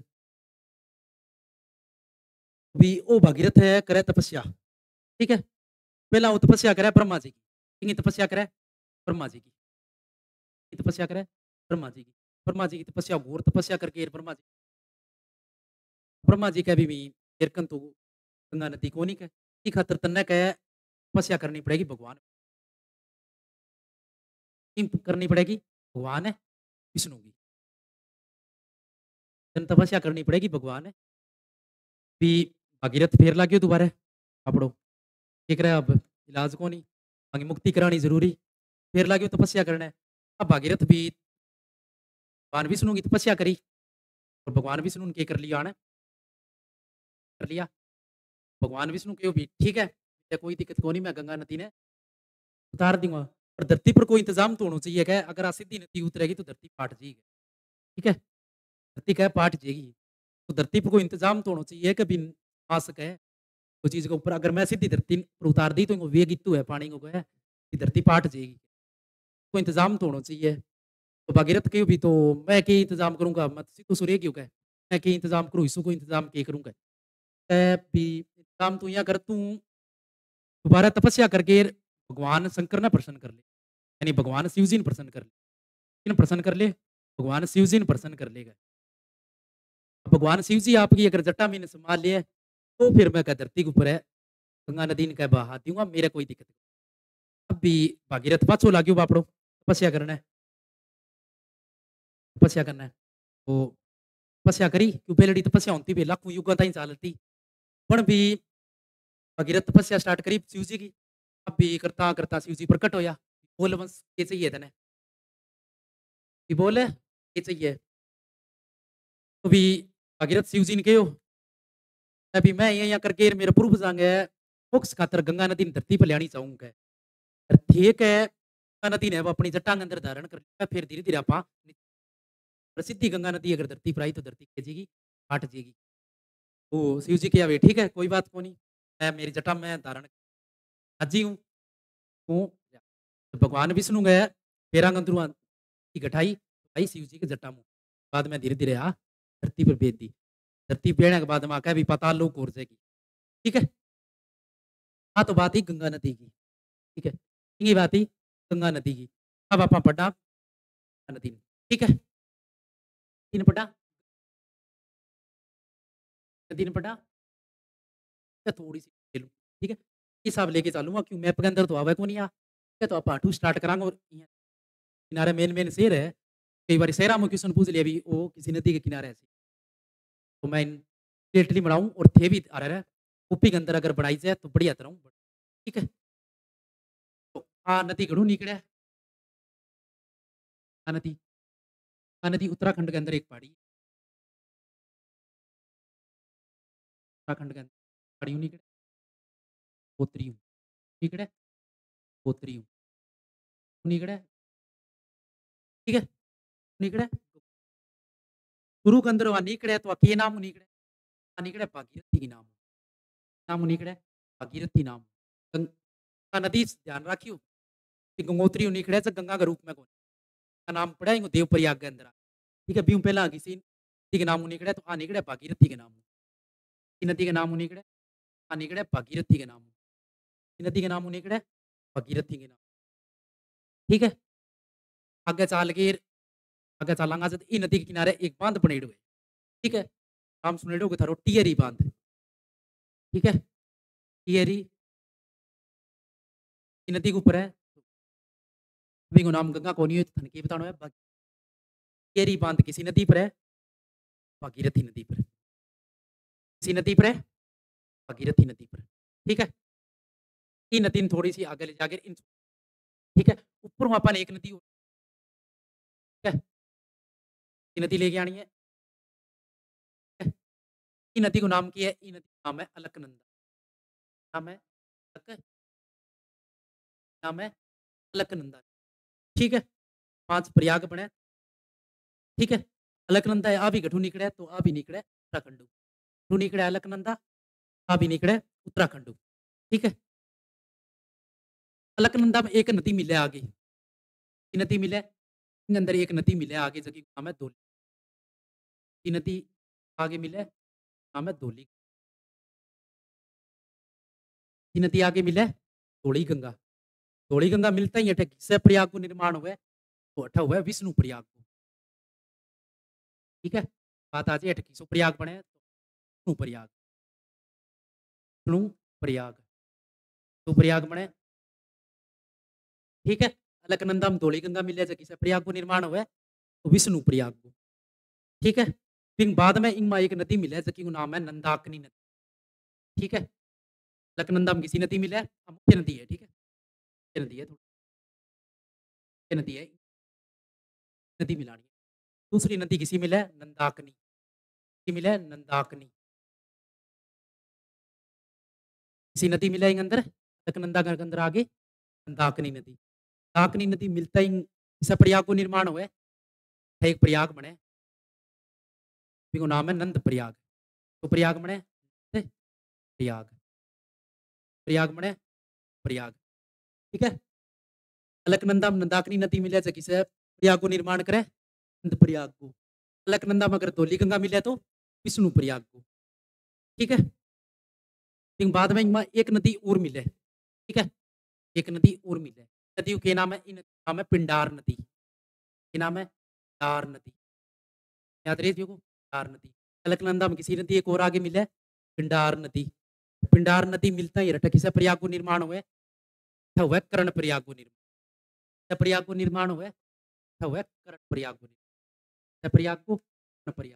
भी ओ भगीरथ है करे तपस्या, ठीक है? पहला वो तपस्या करे ब्रह्मा जी की, किंगी तपस्या करे? ब्रह्मा जी की, की तपस्या करे? ब्रह्मा जी की। ब्रह्मा जी की तपस्या घोर तपस्या करके ब्रह्मा जी ब्रह्मा जी का भी भी एरकन तो गंगा नदी को नहीं कहे, की खातिर तन्ने कहे तपस्या करनी पड़ेगी भगवान की करनी पड़ेगी भगवान है विष्णु की, जन तपस्या करनी पड़ेगी भगवान है। भी भगीरथ फिर लाग्यो दोबारा आपड़ो ठीक रहा अब इलाज को नहीं आगे मुक्ति करानी जरूरी फिर लाग्यो तपस्या करना है। अब भागीरथ भी भगवान विष्णु की तपस्या करी और भगवान विष्णु ने क्या कर लिया आने कर लिया भगवान विष्णु के भी ठीक है या कोई दिक्कत को नहीं मैं गंगा नदी ने उतार दूंगा पर धरती पर कोई इंतजाम तो होना चाहिए क्या अगर आज सीधी नदी उतरेगी तो धरती पाट जाएगी ठीक है धरती क्या है पाट जाएगी तो धरती पर कोई इंतजाम तो होना चाहिए कभी आ सके कोई चीज के ऊपर अगर मैं सीधी धरती पर उतार दी तो इनको वेग इतू है पानी को गया कि धरती पाट जाएगी कोई इंतजाम तो होना चाहिए तो भागीरथ के भी तो मैं क्या इंतजाम करूंगा मैं तो सीधो सूर्य क्यों कह मैं क्या इंतजाम करूँ इसको कोई इंतजाम क्या करूंगा मैं भी इंतजाम तो यहाँ कर तू दोबारा तपस्या करके भगवान शंकर ने प्रसन्न कर ले यानी भगवान शिव जी ने प्रसन्न कर ले किन प्रसन्न कर ले भगवान शिव जी ने प्रसन्न कर लेगा भगवान शिव जी आपकी अगर जटा मैंने संभाल लिया तो फिर मैं क्या धरती के ऊपर है गंगा नदी ने कह बहा दूंगा मेरा कोई दिक्कत नहीं अब भी भागीरथ पाछो लाग्यो बापड़ो तपस्या करना है तपस्या करना है तो तपस्या करी क्यों पहले तपस्या होती भी लाखों युगों ताई चालती पण भी भगीरथ तपस्या स्टार्ट करी शिव जी की अब भी करता करता शिव जी प्रकट होया बोल बस ये चाहिए तने कि बोले ये चाहिए तो भी भगीरथ शिव जी ने कहो अभी मैं यहाँ करके मेरे पूर्व जांगे मोक्ष खातर गंगा नदी ने धरती पर लियानी चाहूंगा ठीक है गंगा नदी ने अब अपनी जटा के अंदर धारण कर लिया फिर धीरे धीरे आप प्रसिद्धि गंगा नदी अगर धरती पर आई तो धरती खेजेगी फाट जाएगी तो शिव जी किया वे ठीक है कोई बात को नहीं मैं मेरी जटा में धारण हाजी हूँ हूँ भगवान विष्णु गए पेरा गंदरुआ की गठाई भाई शिव जी के जटा मुँह बाद में धीरे धीरे आ धरती पर भेज दी धरती पेड़ने के बाद में आकर भी पाताल लोक हो जाएगी ठीक है हाँ तो बात ही गंगा नदी की ठीक है ये बात ही गंगा नदी की अब आप पढ़ना गंगा नदी में ठीक है तीन पढ़ा नदी ने पढ़ा मैं थोड़ी सी खेलूँ ठीक है हिसाब लेके चलूंगा क्यों मैप के अंदर तो आवे को नहीं आ ठीक है तो आप आठू स्टार्ट करांगे और यहाँ किनारे मेन मेन शेर है कई बार शेरा में क्वेश्चन पूछ लिया अभी वो किसी नदी के किनारे ऐसे तो मैं इटली बनाऊं और थे भी आ रहा है कुप्पी के अंदर अगर बनाई जाए तो बढ़िया तरह ठीक है तो आ नदी घड़ू निकले आ नदी आ नदी उत्तराखंड के अंदर एक पहाड़ी है, उत्तराखंड के अंदर पहाड़ियों निकले गोत्री हूँ निकले गोत्री हूँ निकले ठीक है निकले गुरु के अंदर वहाँ निकले तो के नाम निकले वहाँ निकले भागीरथी की नाम नाम निकले भागीरथी नाम आ नदी ध्यान राखियो कि गंगोत्री निकड़े से गंगा के रूप में कौन का नाम पड़ा है देव प्रयाग के अंदर। ठीक है, बीऊ पहला किसी नदी के नाम निकड़े तो आ निकड़े भागीरथी के नाम। की नदी के नाम निकड़े आ निकड़े भागीरथी के नाम। की नदी के नाम निकड़े भागीरथी के नाम। ठीक है, आगे चाल के आगे चलांगा तो ई नदी के किनारे एक बांध बनेड़ो है। ठीक है, नाम सुनेड़ो के थारो टियरी बांध। ठीक है, टियरी ई नदी के ऊपर है। अभी को नाम गंगा कौन है थन के बताना है। टियरी बांध किसी नदी पर है, भागीरथी नदी पर। किसी नदी पर है, भागीरथी नदी पर। ठीक है, ई नदी थोड़ी सी आगे ले जाकर इन ठीक है, ऊपर वहां पर एक नदी ठीक है, ई नदी लेके आनी है। ई नदी को नाम की है, ई नदी का नाम है अलकनंदा। नाम है अलक नाम है अलकनंदा। ठीक है, पांच प्रयाग बने। ठीक है, अलकनंदा है आ भी गठू निकले तो आ भी निकले उत्तराखंड। गठू निकले अलकनंदा, आ भी निकले उत्तराखंड। ठीक है, अलकनंदा में एक नदी मिले आगे। की नदी मिले इन अंदर एक नदी मिले आगे जगह नाम है धोली। की नदी आगे मिले नाम है धोली। की नदी आगे मिले धोली गंगा। धोली गंगा मिलता ही अठे किससे प्रयाग को निर्माण हुआ तो अठा हुआ विष्णु प्रयाग को। ठीक है, बात आज अठ किसो प्रयाग बने तो विष्णु प्रयाग। विष्णु प्रयाग तो प्रयाग बने। ठीक है, अलकनंदा में धोली गंगा मिले जगह से प्रयाग को निर्माण हुआ तो विष्णु प्रयाग को। ठीक है, फिर बाद में इनमें एक नदी मिले जबकि नाम है नंदाकिनी नदी। ठीक है, अलकनंदा में किसी नदी मिले मुख्य नदी है। ठीक है, मुख्य नदी है मुख्य नदी है नदी मिलानी है। दूसरी नदी किसी मिले नंदाकिनी। किसी मिले नंदाकिनी किसी नदी मिले इन अंदर अलकनंदा के अंदर आगे नंदाकिनी नदी। नंदाकिनी नदी मिलता ही इस प्रयाग को निर्माण हुआ एक प्रयाग बने को नाम है नंद प्रयाग। तो प्रयाग बने प्रयाग प्रयाग बने प्रयाग। ठीक है, अलकनंदा में नंदाकिनी नदी मिले जगह से प्रयाग को निर्माण करे नंद प्रयाग को। अलकनंदा में अगर धौली गंगा मिले तो विष्णु प्रयाग को। ठीक है, फिर बाद में एक नदी और मिले। ठीक है, एक नदी और मिले नदी के नाम है इन नाम है पिंडार नदी। ये नाम है पिंडार नदी। याद रही पिंडार नदी। अलकनंदा में किसी नदी एक और आगे मिले पिंडार नदी। पिंडार नदी मिलता ही रटा किसे प्रयाग को निर्माण हुए हुआ कर्ण प्रयाग को निर्माण प्रयाग को निर्माण हुआ हुआ कर्ण प्रयाग को निर्माण प्रयाग को कर्ण प्रयाग।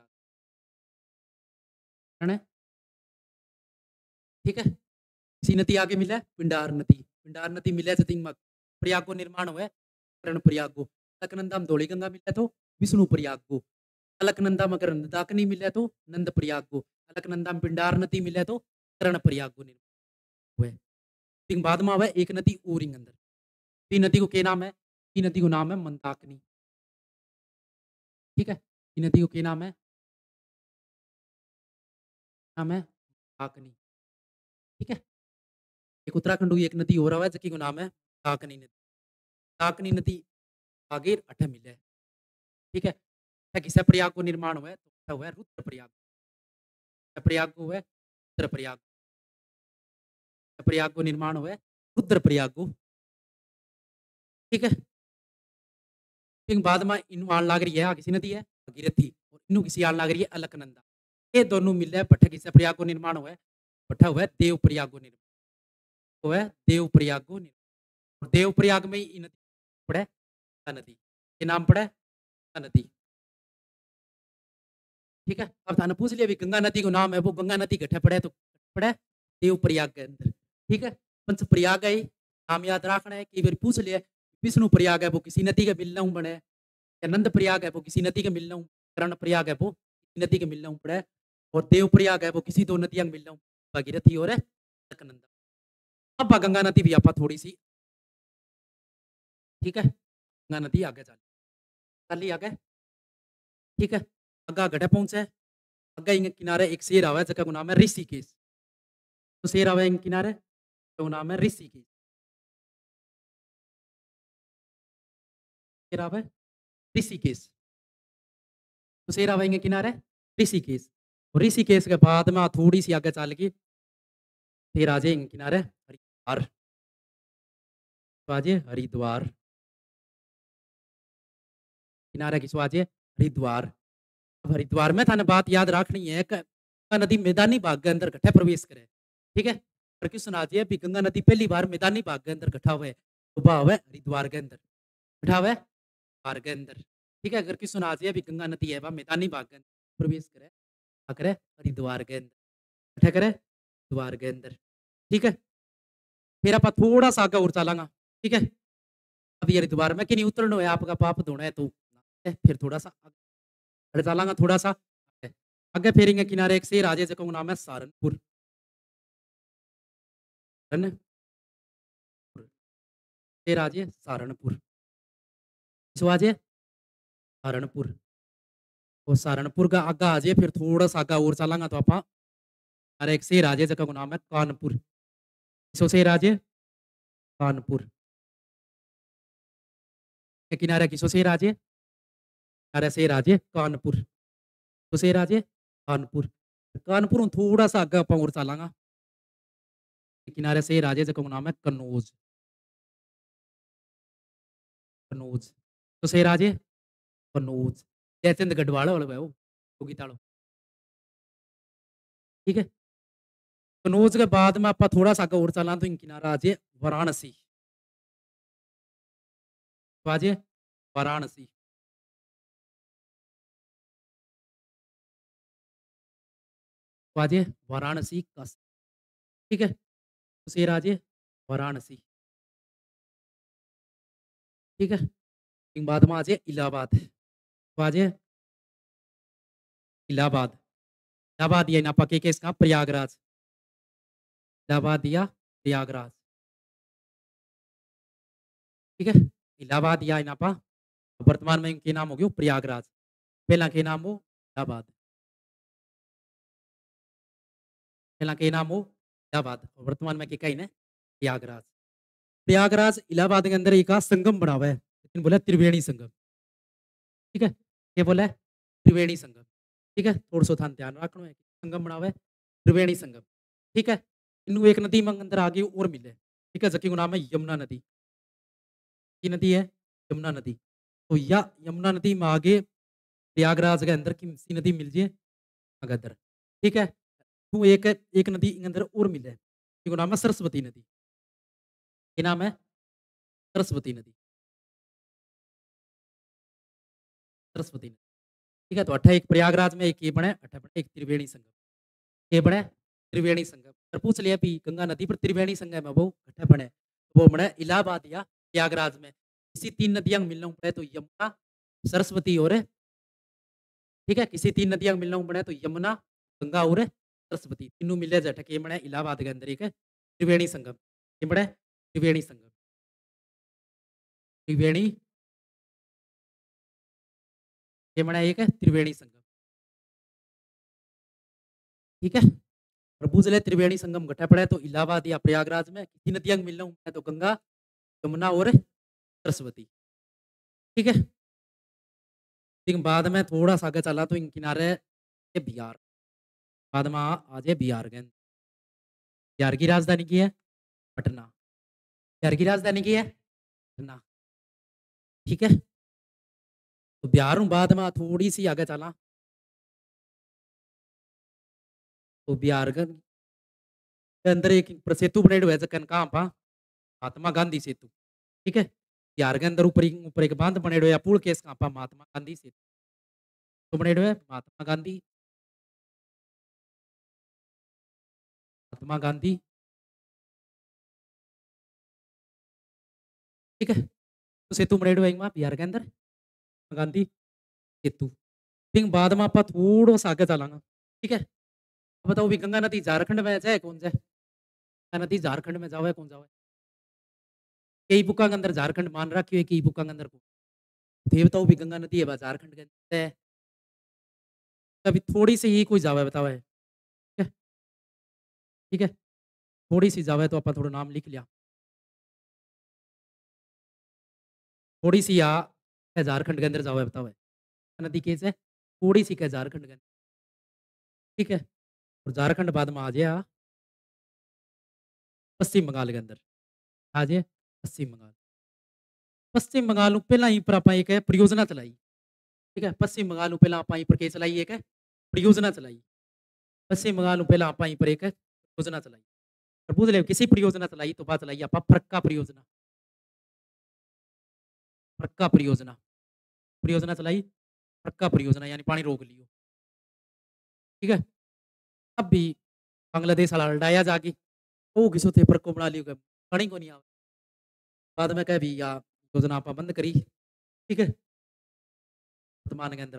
ठीक है, किसी नदी आगे मिला पिंडार नदी। पिंडार नदी मिले प्रयाग को निर्माण हुआ कर्ण प्रयाग को। अलकनंदा में धौली गंगा मिले तो विष्णु प्रयाग को। अलकनंदा में अगर नंदाकिनी मिले तो नंद प्रयाग को। अलकनंदा में पिंडार नदी मिले तो कर्ण प्रयाग को निर्माण हुआ। बाद में आवे एक नदी और अंदर। तीन नदी को क्या नाम है? तीन नदी को नाम है मंदाकिनी। ठीक है, तीन नदी को क्या नाम है? नाम है मंदाकिनी। ठीक है, एक उत्तराखंड की एक नदी और है जबकि को नाम है मंदाकिनी नदी। मंदाकिनी नदी आगे अठ मिले। ठीक है, किसे प्रयाग को निर्माण हुआ है तो हुआ है रुद्र प्रयाग। प्रयाग को हुआ है रुद्र प्रयाग। प्रयाग को निर्माण हुआ है रुद्र प्रयाग को। ठीक है, फिर बाद में इन आन लाग रही है किसी नदी है भागीरथी और इनू किसी आन लाग रही है अलकनंदा। ये दोनों मिले भट्ट किसे प्रयाग को निर्माण हुआ है भट्टा हुआ है देव प्रयाग को निर्माण हुआ है देव प्रयाग को निर्माण। और देव प्रयाग में ही नदी पड़े नदी ये नाम पड़ा है नदी। ठीक है, अब थाने पूछ लिया गंगा नदी को नाम है वो गंगा नदी गठे पड़े तो पड़े देव प्रयाग के अंदर। ठीक है, पंच प्रयाग है नाम याद रखना है। कई बार पूछ लिया विष्णु प्रयाग है वो किसी नदी के मिलना हूँ बने। नंद प्रयाग है वो किसी नदी के मिलना हूँ। कर्ण प्रयाग है वो किसी नदी के मिलना हूँ पड़े। और देव प्रयाग है वो किसी दो नदियां में मिलना हूँ भागीरथी और अलकनंदा। अब गंगा नदी भी आप थोड़ी सी ठीक है गंगा नदी आगे चल चली आगे। ठीक है, अगा गढ़े पहुंचे अगा इंगे किनारे एक शेर आवा जगह को नाम है ऋषिकेश। तो शेर आवा इंगे किनारे तो नाम है ऋषिकेश। फिर आवे ऋषिकेश। फिर आवेंगे किनारे ऋषिकेश। और ऋषिकेश के बाद में थोड़ी-सी आगे चल के फिर आ जाएँगे किनारे हरिद्वार। तो आ जाइए हरिद्वार। किनारे की सो आ जाइए हरिद्वार। अब हरिद्वार में थाने बात याद रखनी है क गंगा नदी मैदानी भाग के अंदर कट्ठे प्रवेश करे। ठीक है? और क्वेश्चन आ जाए भी गंगा नदी पहली बार मैदानी भाग के अंदर कट्ठा हुआ है, तो बा हुआ है हरिद्वार के अंदर। कट्ठा हुआ है हरिद्वार के अंदर। ठीक है? अगर क्वेश्चन आ जाए भी गंगा नदी है, वह मैदानी भाग के अंदर प्रवेश करे, क्या करे? हरिद्वार के अंदर। कट्ठे करे? हरिद्वार के अंदर। ठीक है? फिर आप थोड़ा-सा आगे और चलांगा। ठीक है? अब ये हरिद्वार में कि नहीं उतरना है, आपका पाप धोना है तो फिर थोड़ा-सा आगे चलांगा थोड़ा-सा आगे। आगे फिरेंगे किनारे एक शहर आ जाए जिसका नाम है सहारनपुर। सहारनपुर। फिर आ जाइए सहारनपुर। सो आ जाइए सहारनपुर। और सहारनपुर का आगा आ जाइए फिर थोड़ा-सा आगा और चलांगा तो आपा अरे एक शहर आ जाए जिसका नाम है कानपुर। सो शहर आ जाइए कानपुर। के किनारे किसो शहर आ जाइए, किनारे शहर आ जाइए कानपुर। तो शहर आ जाइए कानपुर। कानपुर हूँ थोड़ा-सा आगे आपा और चलांगा। किनारे शहर आ जाए जिसका नाम है कन्नौज। कन्नौज। तो शहर आ जाइए कन्नौज। जयचंद गढ़वाल वाला है वो, जोगीताड़ो। ठीक है? कन्नौज के बाद में आपा थोड़ा-सा आगे और चला तो इन किनारा आ जाइए वाराणसी। तो आ जाइए वाराणसी। तो आ जाइए वाराणसी काशी। ठीक है? तो शहर आ जाइए वाराणसी। ठीक है? फिर बाद में आ जाइए इलाहाबाद। तो आ जाइए इलाहाबाद। इलाहाबाद या नापा के इसका प्रयागराज। इलाहाबाद या प्रयागराज। ठीक है? इलाहाबाद या नापा वर्तमान में इनके नाम हो गयो प्रयागराज। पहला के नाम हो इलाहाबाद। पहला के नाम हो इलाहाबाद और वर्तमान में के कहीं ने प्रयागराज। प्रयागराज इलाहाबाद के अंदर एक आ संगम बना हुआ है। लेकिन बोला त्रिवेणी संगम। ठीक है? क्या बोला है? त्रिवेणी संगम। ठीक है? थोड़ा सा थान ध्यान रखना है। संगम बना हुआ है त्रिवेणी संगम। ठीक है? इनू एक नदी में अंदर आगे और मिले। ठीक है? जबकि वो नाम है यमुना नदी। की नदी है? यमुना नदी। तो या यमुना नदी में आगे प्रयागराज के अंदर की सी नदी मिल जाए अगदर। ठीक है? तो एक एक नदी के अंदर और मिले। जिसका नाम है सरस्वती नदी। ये नाम है सरस्वती नदी। सरस्वती नदी। ठीक है? तो अट्ठा एक प्रयागराज में एक ये बने, अट्ठा बने एक त्रिवेणी संगम। ये बने त्रिवेणी संगम। और पूछ लिया भी गंगा नदी पर त्रिवेणी संगम है वो अट्ठा बने। वो बने इलाहाबाद या प्रयागराज में। इसी तीन नदियां मिलना पड़े तो यमुना, सरस्वती और ठीक है? किसी तीन नदियां मिलना पड़े तो यमुना, गंगा और सरस्वती। तीनों मिले जट के बने इलाहाबाद के अंदर एक त्रिवेणी संगम। ये बने त्रिवेणी संगम। त्रिवेणी ये बना एक है त्रिवेणी संगम। ठीक है? और पूछ ले त्रिवेणी संगम घटा पड़ा है तो इलाहाबाद या प्रयागराज में कितनी नदियां मिलना है तो गंगा, यमुना और सरस्वती। ठीक है? लेकिन बाद में थोड़ा सा आगे चला तो इन किनारे ये बिहार। बाद में आ आ जाए बिहार के अंदर। बिहार की राजधानी की है पटना। बिहार की राजधानी की है पटना। ठीक है? तो बिहार हूँ बाद में थोड़ी सी आगे चला तो बिहार के अंदर एक सेतु बने हुए जकन कहाँ पा महात्मा गांधी सेतु। ठीक है? बिहार के अंदर ऊपर एक ऊपर एक बांध बने हुए पुल केस कहाँ पा महात्मा गांधी सेतु। तो बने हुए महात्मा गांधी महात्मा गांधी। ठीक है? तो सेतु बने हुए वहाँ बिहार के अंदर महात्मा गांधी सेतु। फिर बाद में आप थोड़ा सा आगे चलांगा। ठीक है? अब बताओ भी गंगा नदी झारखंड में जाए कौन जाए? गंगा नदी झारखंड में जावे कौन जावे? कई बुका के अंदर झारखंड मान रखी है कई बुका के अंदर को। तो ये बताओ भी गंगा नदी है बा झारखंड के अंदर है। कभी थोड़ी सी ही कोई जावे बताओ है। ठीक है? ठीक है? थोड़ी सी जावे तो अपन थोड़ा नाम लिख लिया। थोड़ी सी या क्या झारखंड के अंदर जाओ है बताओ है? नदी केस है, थोड़ी सी क्या झारखंड के अंदर, ठीक है? और झारखंड बाद में आ गया पश्चिम बंगाल के अंदर, आ जाए पश्चिम बंगाल। पश्चिम बंगाल ਨੂੰ ਪਹਿਲਾਂ ਹੀ ਪਰ ਆਪਾਂ ਇੱਕ ਹੈ परियोजना चलाई, ठीक है? पश्चिम बंगाल ਨੂੰ ਪਹਿਲਾਂ ਆਪਾਂ ਹੀ पर के चलाई एक है परियोजना चलाई। पश्चिम बंगाल ਨੂੰ ਪਹਿਲਾਂ ਆਪਾਂ ही पर एक है परियोजना चलाई। और पूछ ले किसी परियोजना चलाई तो बात चलाई आप फरक्का परियोजना, फरक्का परियोजना, परियोजना चलाई, फरक्का परियोजना यानी पानी रोक लियो, ठीक है? अब भी बांग्लादेश वाला लड़ाया जाके, वो किसी थे पर को बना लियो पानी को नहीं आवे। बाद में कह भी या योजना आप बंद करी, ठीक है? वर्तमान के अंदर,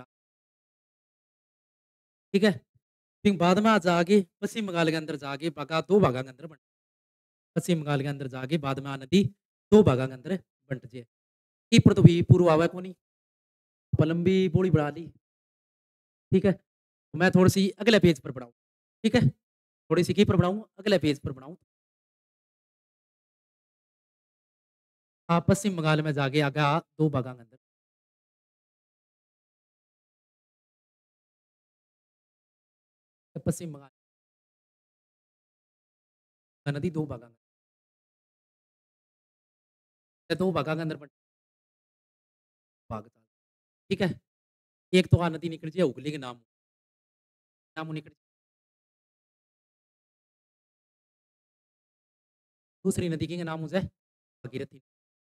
ठीक है? फिर बाद में जाके पश्चिम बंगाल के अंदर जाके भागा दो भागा के अंदर बंट, पश्चिम बंगाल के अंदर जाके बाद में आ नदी दो भागा के अंदर बंट जाए। की पर तो भी पूर्व आवे को नहीं, लंबी बोली बढ़ा ली, ठीक है? तो मैं थोड़ी सी अगले पेज पर बढ़ाऊँ, ठीक है? थोड़ी सी की पर बढ़ाऊँ अगले पेज पर बढ़ाऊँ। हाँ, पश्चिम बंगाल में जाके आ गया दो भागा के अंदर, पश्चिम बंगाल का नदी दो भागा में, दो भागा के अंदर बंट भाग था, ठीक है? एक तो आ नदी निकल जाए हुगली के नाम, नाम निकल, दूसरी नदी के नाम हो जाए भागीरथी,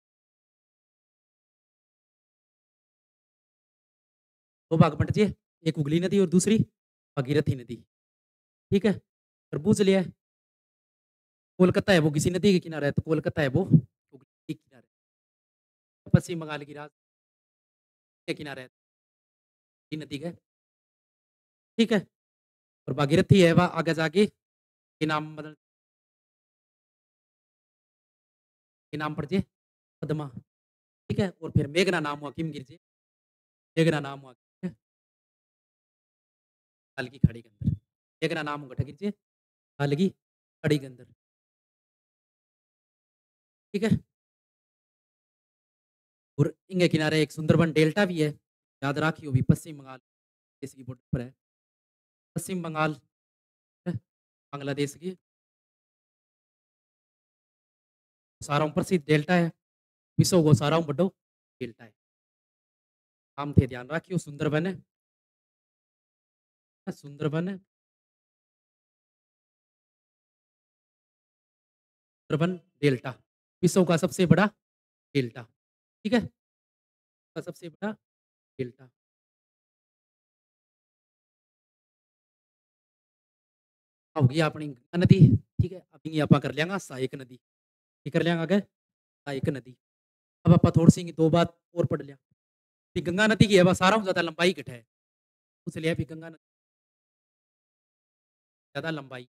दो भाग बंट जाए, एक हुगली नदी और दूसरी भागीरथी नदी, ठीक है? और पूछ लिया कोलकाता है वो किसी नदी के किनारे है तो कोलकाता है वो हुगली के किनारे, पश्चिम बंगाल की राज के किनारे है ये नदी है, ठीक है? और भागीरथी है वह आगे जाके के नाम बदल के नाम पड़ जाए पद्मा, ठीक है? और फिर मेघना नाम हुआ किम गिर जाए, मेघना नाम हुआ हाल की खाड़ी के अंदर, मेघना नाम हुआ गिर जाए हाल की खाड़ी के अंदर, ठीक है? और इनके किनारे एक सुंदरबन डेल्टा भी है, याद रखियो भी पश्चिम बंगाल देश की बॉर्डर पर है, पश्चिम बंगाल है, बांग्लादेश की सारा प्रसिद्ध डेल्टा है, विश्व को सारा बड़ो डेल्टा है, नाम थे ध्यान रखियो सुंदरबन है, सुंदरबन है, सुंदरबन डेल्टा विश्व का सबसे बड़ा डेल्टा, ठीक है? का सबसे बड़ा डेल्टा, अब होगी अपनी गंगा नदी, ठीक है? अब ये आप कर लेंगे सहायक नदी, ये कर लेंगे आगे सहायक नदी। अब आप थोड़ी सी दो बात और पढ़ लिया, फिर गंगा नदी की है सारा ज्यादा लंबाई घट है, इसलिए फिर गंगा नदी ज्यादा लंबाई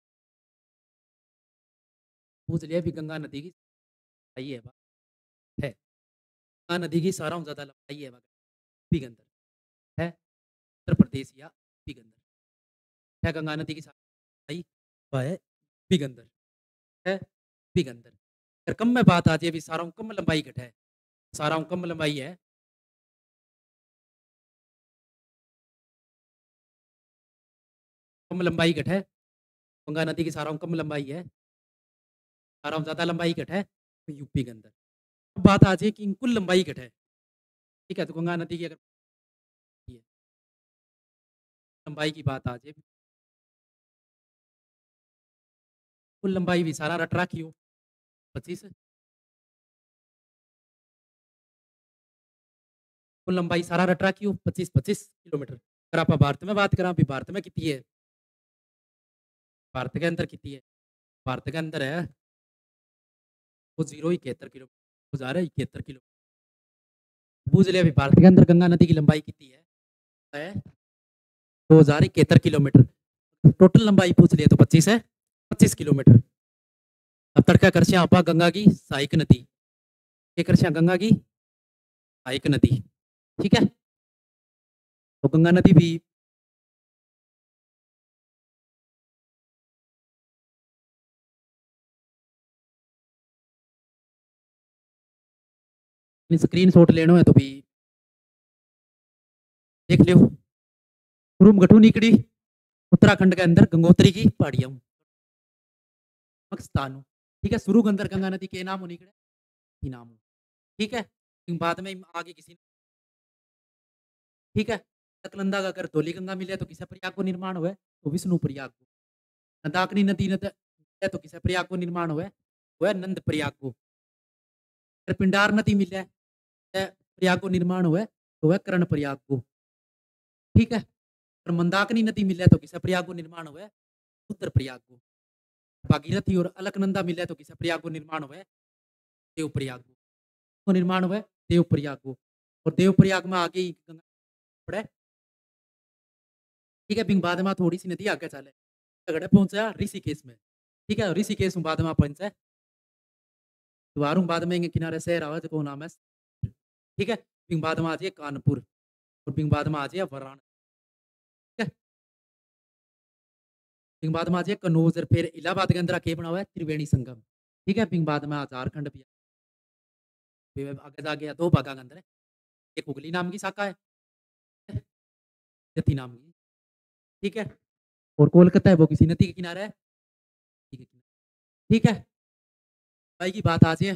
पूछ लिया फिर गंगा नदी की सही है बात है, गंगा नदी की सारा ज्यादा लंबाई है यूपी के अंदर है, उत्तर प्रदेश या यूपी के अंदर है गंगा नदी की सारी लंबाई वह है यूपी के अंदर है, यूपी के अंदर। अगर कम में बात आ जाए अभी सारा कम लंबाई घट है, सारा कम लंबाई है, कम लंबाई घट है, गंगा नदी की सारा कम लंबाई है, सारा ज्यादा लंबाई घट है तो यूपी के अंदर। अब बात आ जाए कि कुल लंबाई घट है, ठीक है? तो गंगा नदी की अगर लंबाई की बात आ जाए, कुल लंबाई भी सारा रट रखियो पच्चीस, कुल लंबाई सारा रट रखियो पच्चीस पच्चीस किलोमीटर। अगर आप भारत में बात करें अभी भारत में कितनी है, भारत के अंदर कितनी है, भारत के अंदर है वो जीरो इकहत्तर किलोमीटर हो जा रहा है, इकहत्तर किलो पूछ लिया अभी भारत के अंदर गंगा नदी की लंबाई कितनी है, है दो हजार इकहत्तर किलोमीटर, टोटल लंबाई पूछ लिया तो पच्चीस है, पच्चीस किलोमीटर। अब तड़का कर आप गंगा की सहायक नदी, ये कर गंगा की सहायक नदी, ठीक है? तो गंगा नदी भी स्क्रीन शॉट लेना है तो भी देख लियो। रूम गठू निकड़ी उत्तराखंड के अंदर गंगोत्री की पहाड़ियां पाकिस्तान हूँ, ठीक है। शुरू के अंदर गंगा नदी के नाम निकले ही नाम हूँ, ठीक है। फिर बाद में आगे किसी ठीक है। अलकनंदा का अगर धौली गंगा मिले तो किसे प्रयाग को निर्माण हुआ तो विष्णु प्रयाग को। नंदाकिनी नदी नद है तो किसे प्रयाग को निर्माण हुआ वह नंद प्रयाग को। अगर पिंडार नदी मिले प्रयाग को निर्माण हुआ तो वह कर्ण प्रयाग को, ठीक है। और मंदाकिनी नदी मिले तो किसे प्रयाग को निर्माण हुआ उत्तर प्रयाग को। भागीरथी और अलकनंदा मिले तो किसे प्रयाग को निर्माण हुआ देव प्रयाग को निर्माण हुआ देव प्रयाग को। और देव प्रयाग में आगे ही गंगा पड़े, ठीक है। फिर बाद में थोड़ी सी नदी आगे चले झगड़े पहुंचा ऋषिकेश में, ठीक है। ऋषिकेश में बाद में पहुंचा द्वारों बाद में किनारे शहर आवा जो नाम है, ठीक है। फिर बाद में आ जाए कानपुर और फिर बाद में आ जाए वाराणसी, ठीक है। फिर बाद में आ जाए कन्नौज और फिर इलाहाबाद के अंदर के बना हुआ है त्रिवेणी संगम, ठीक है। फिर बाद में आ झारखंड भी फिर आगे जा गया दो भागा के अंदर है। एक हुगली नाम की शाखा है, जति नाम की, ठीक है। और कोलकाता है वो किसी नदी के किनारे है, ठीक है, ठीक है। भाई की बात आज है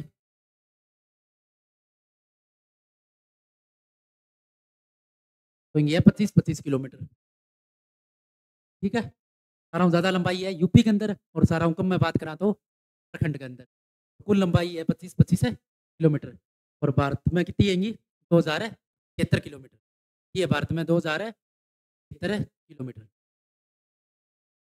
तो ये पच्चीस पच्चीस किलोमीटर, ठीक है। सारा ज्यादा लंबाई है यूपी के अंदर और सारा कम में बात करा तो उत्तराखंड के अंदर। कुल लंबाई है पच्चीस पच्चीस है किलोमीटर। और भारत में कितनी आएंगी दो हजार तिहत्तर किलोमीटर, ये भारत में दो हजार तिहत्तर किलोमीटर।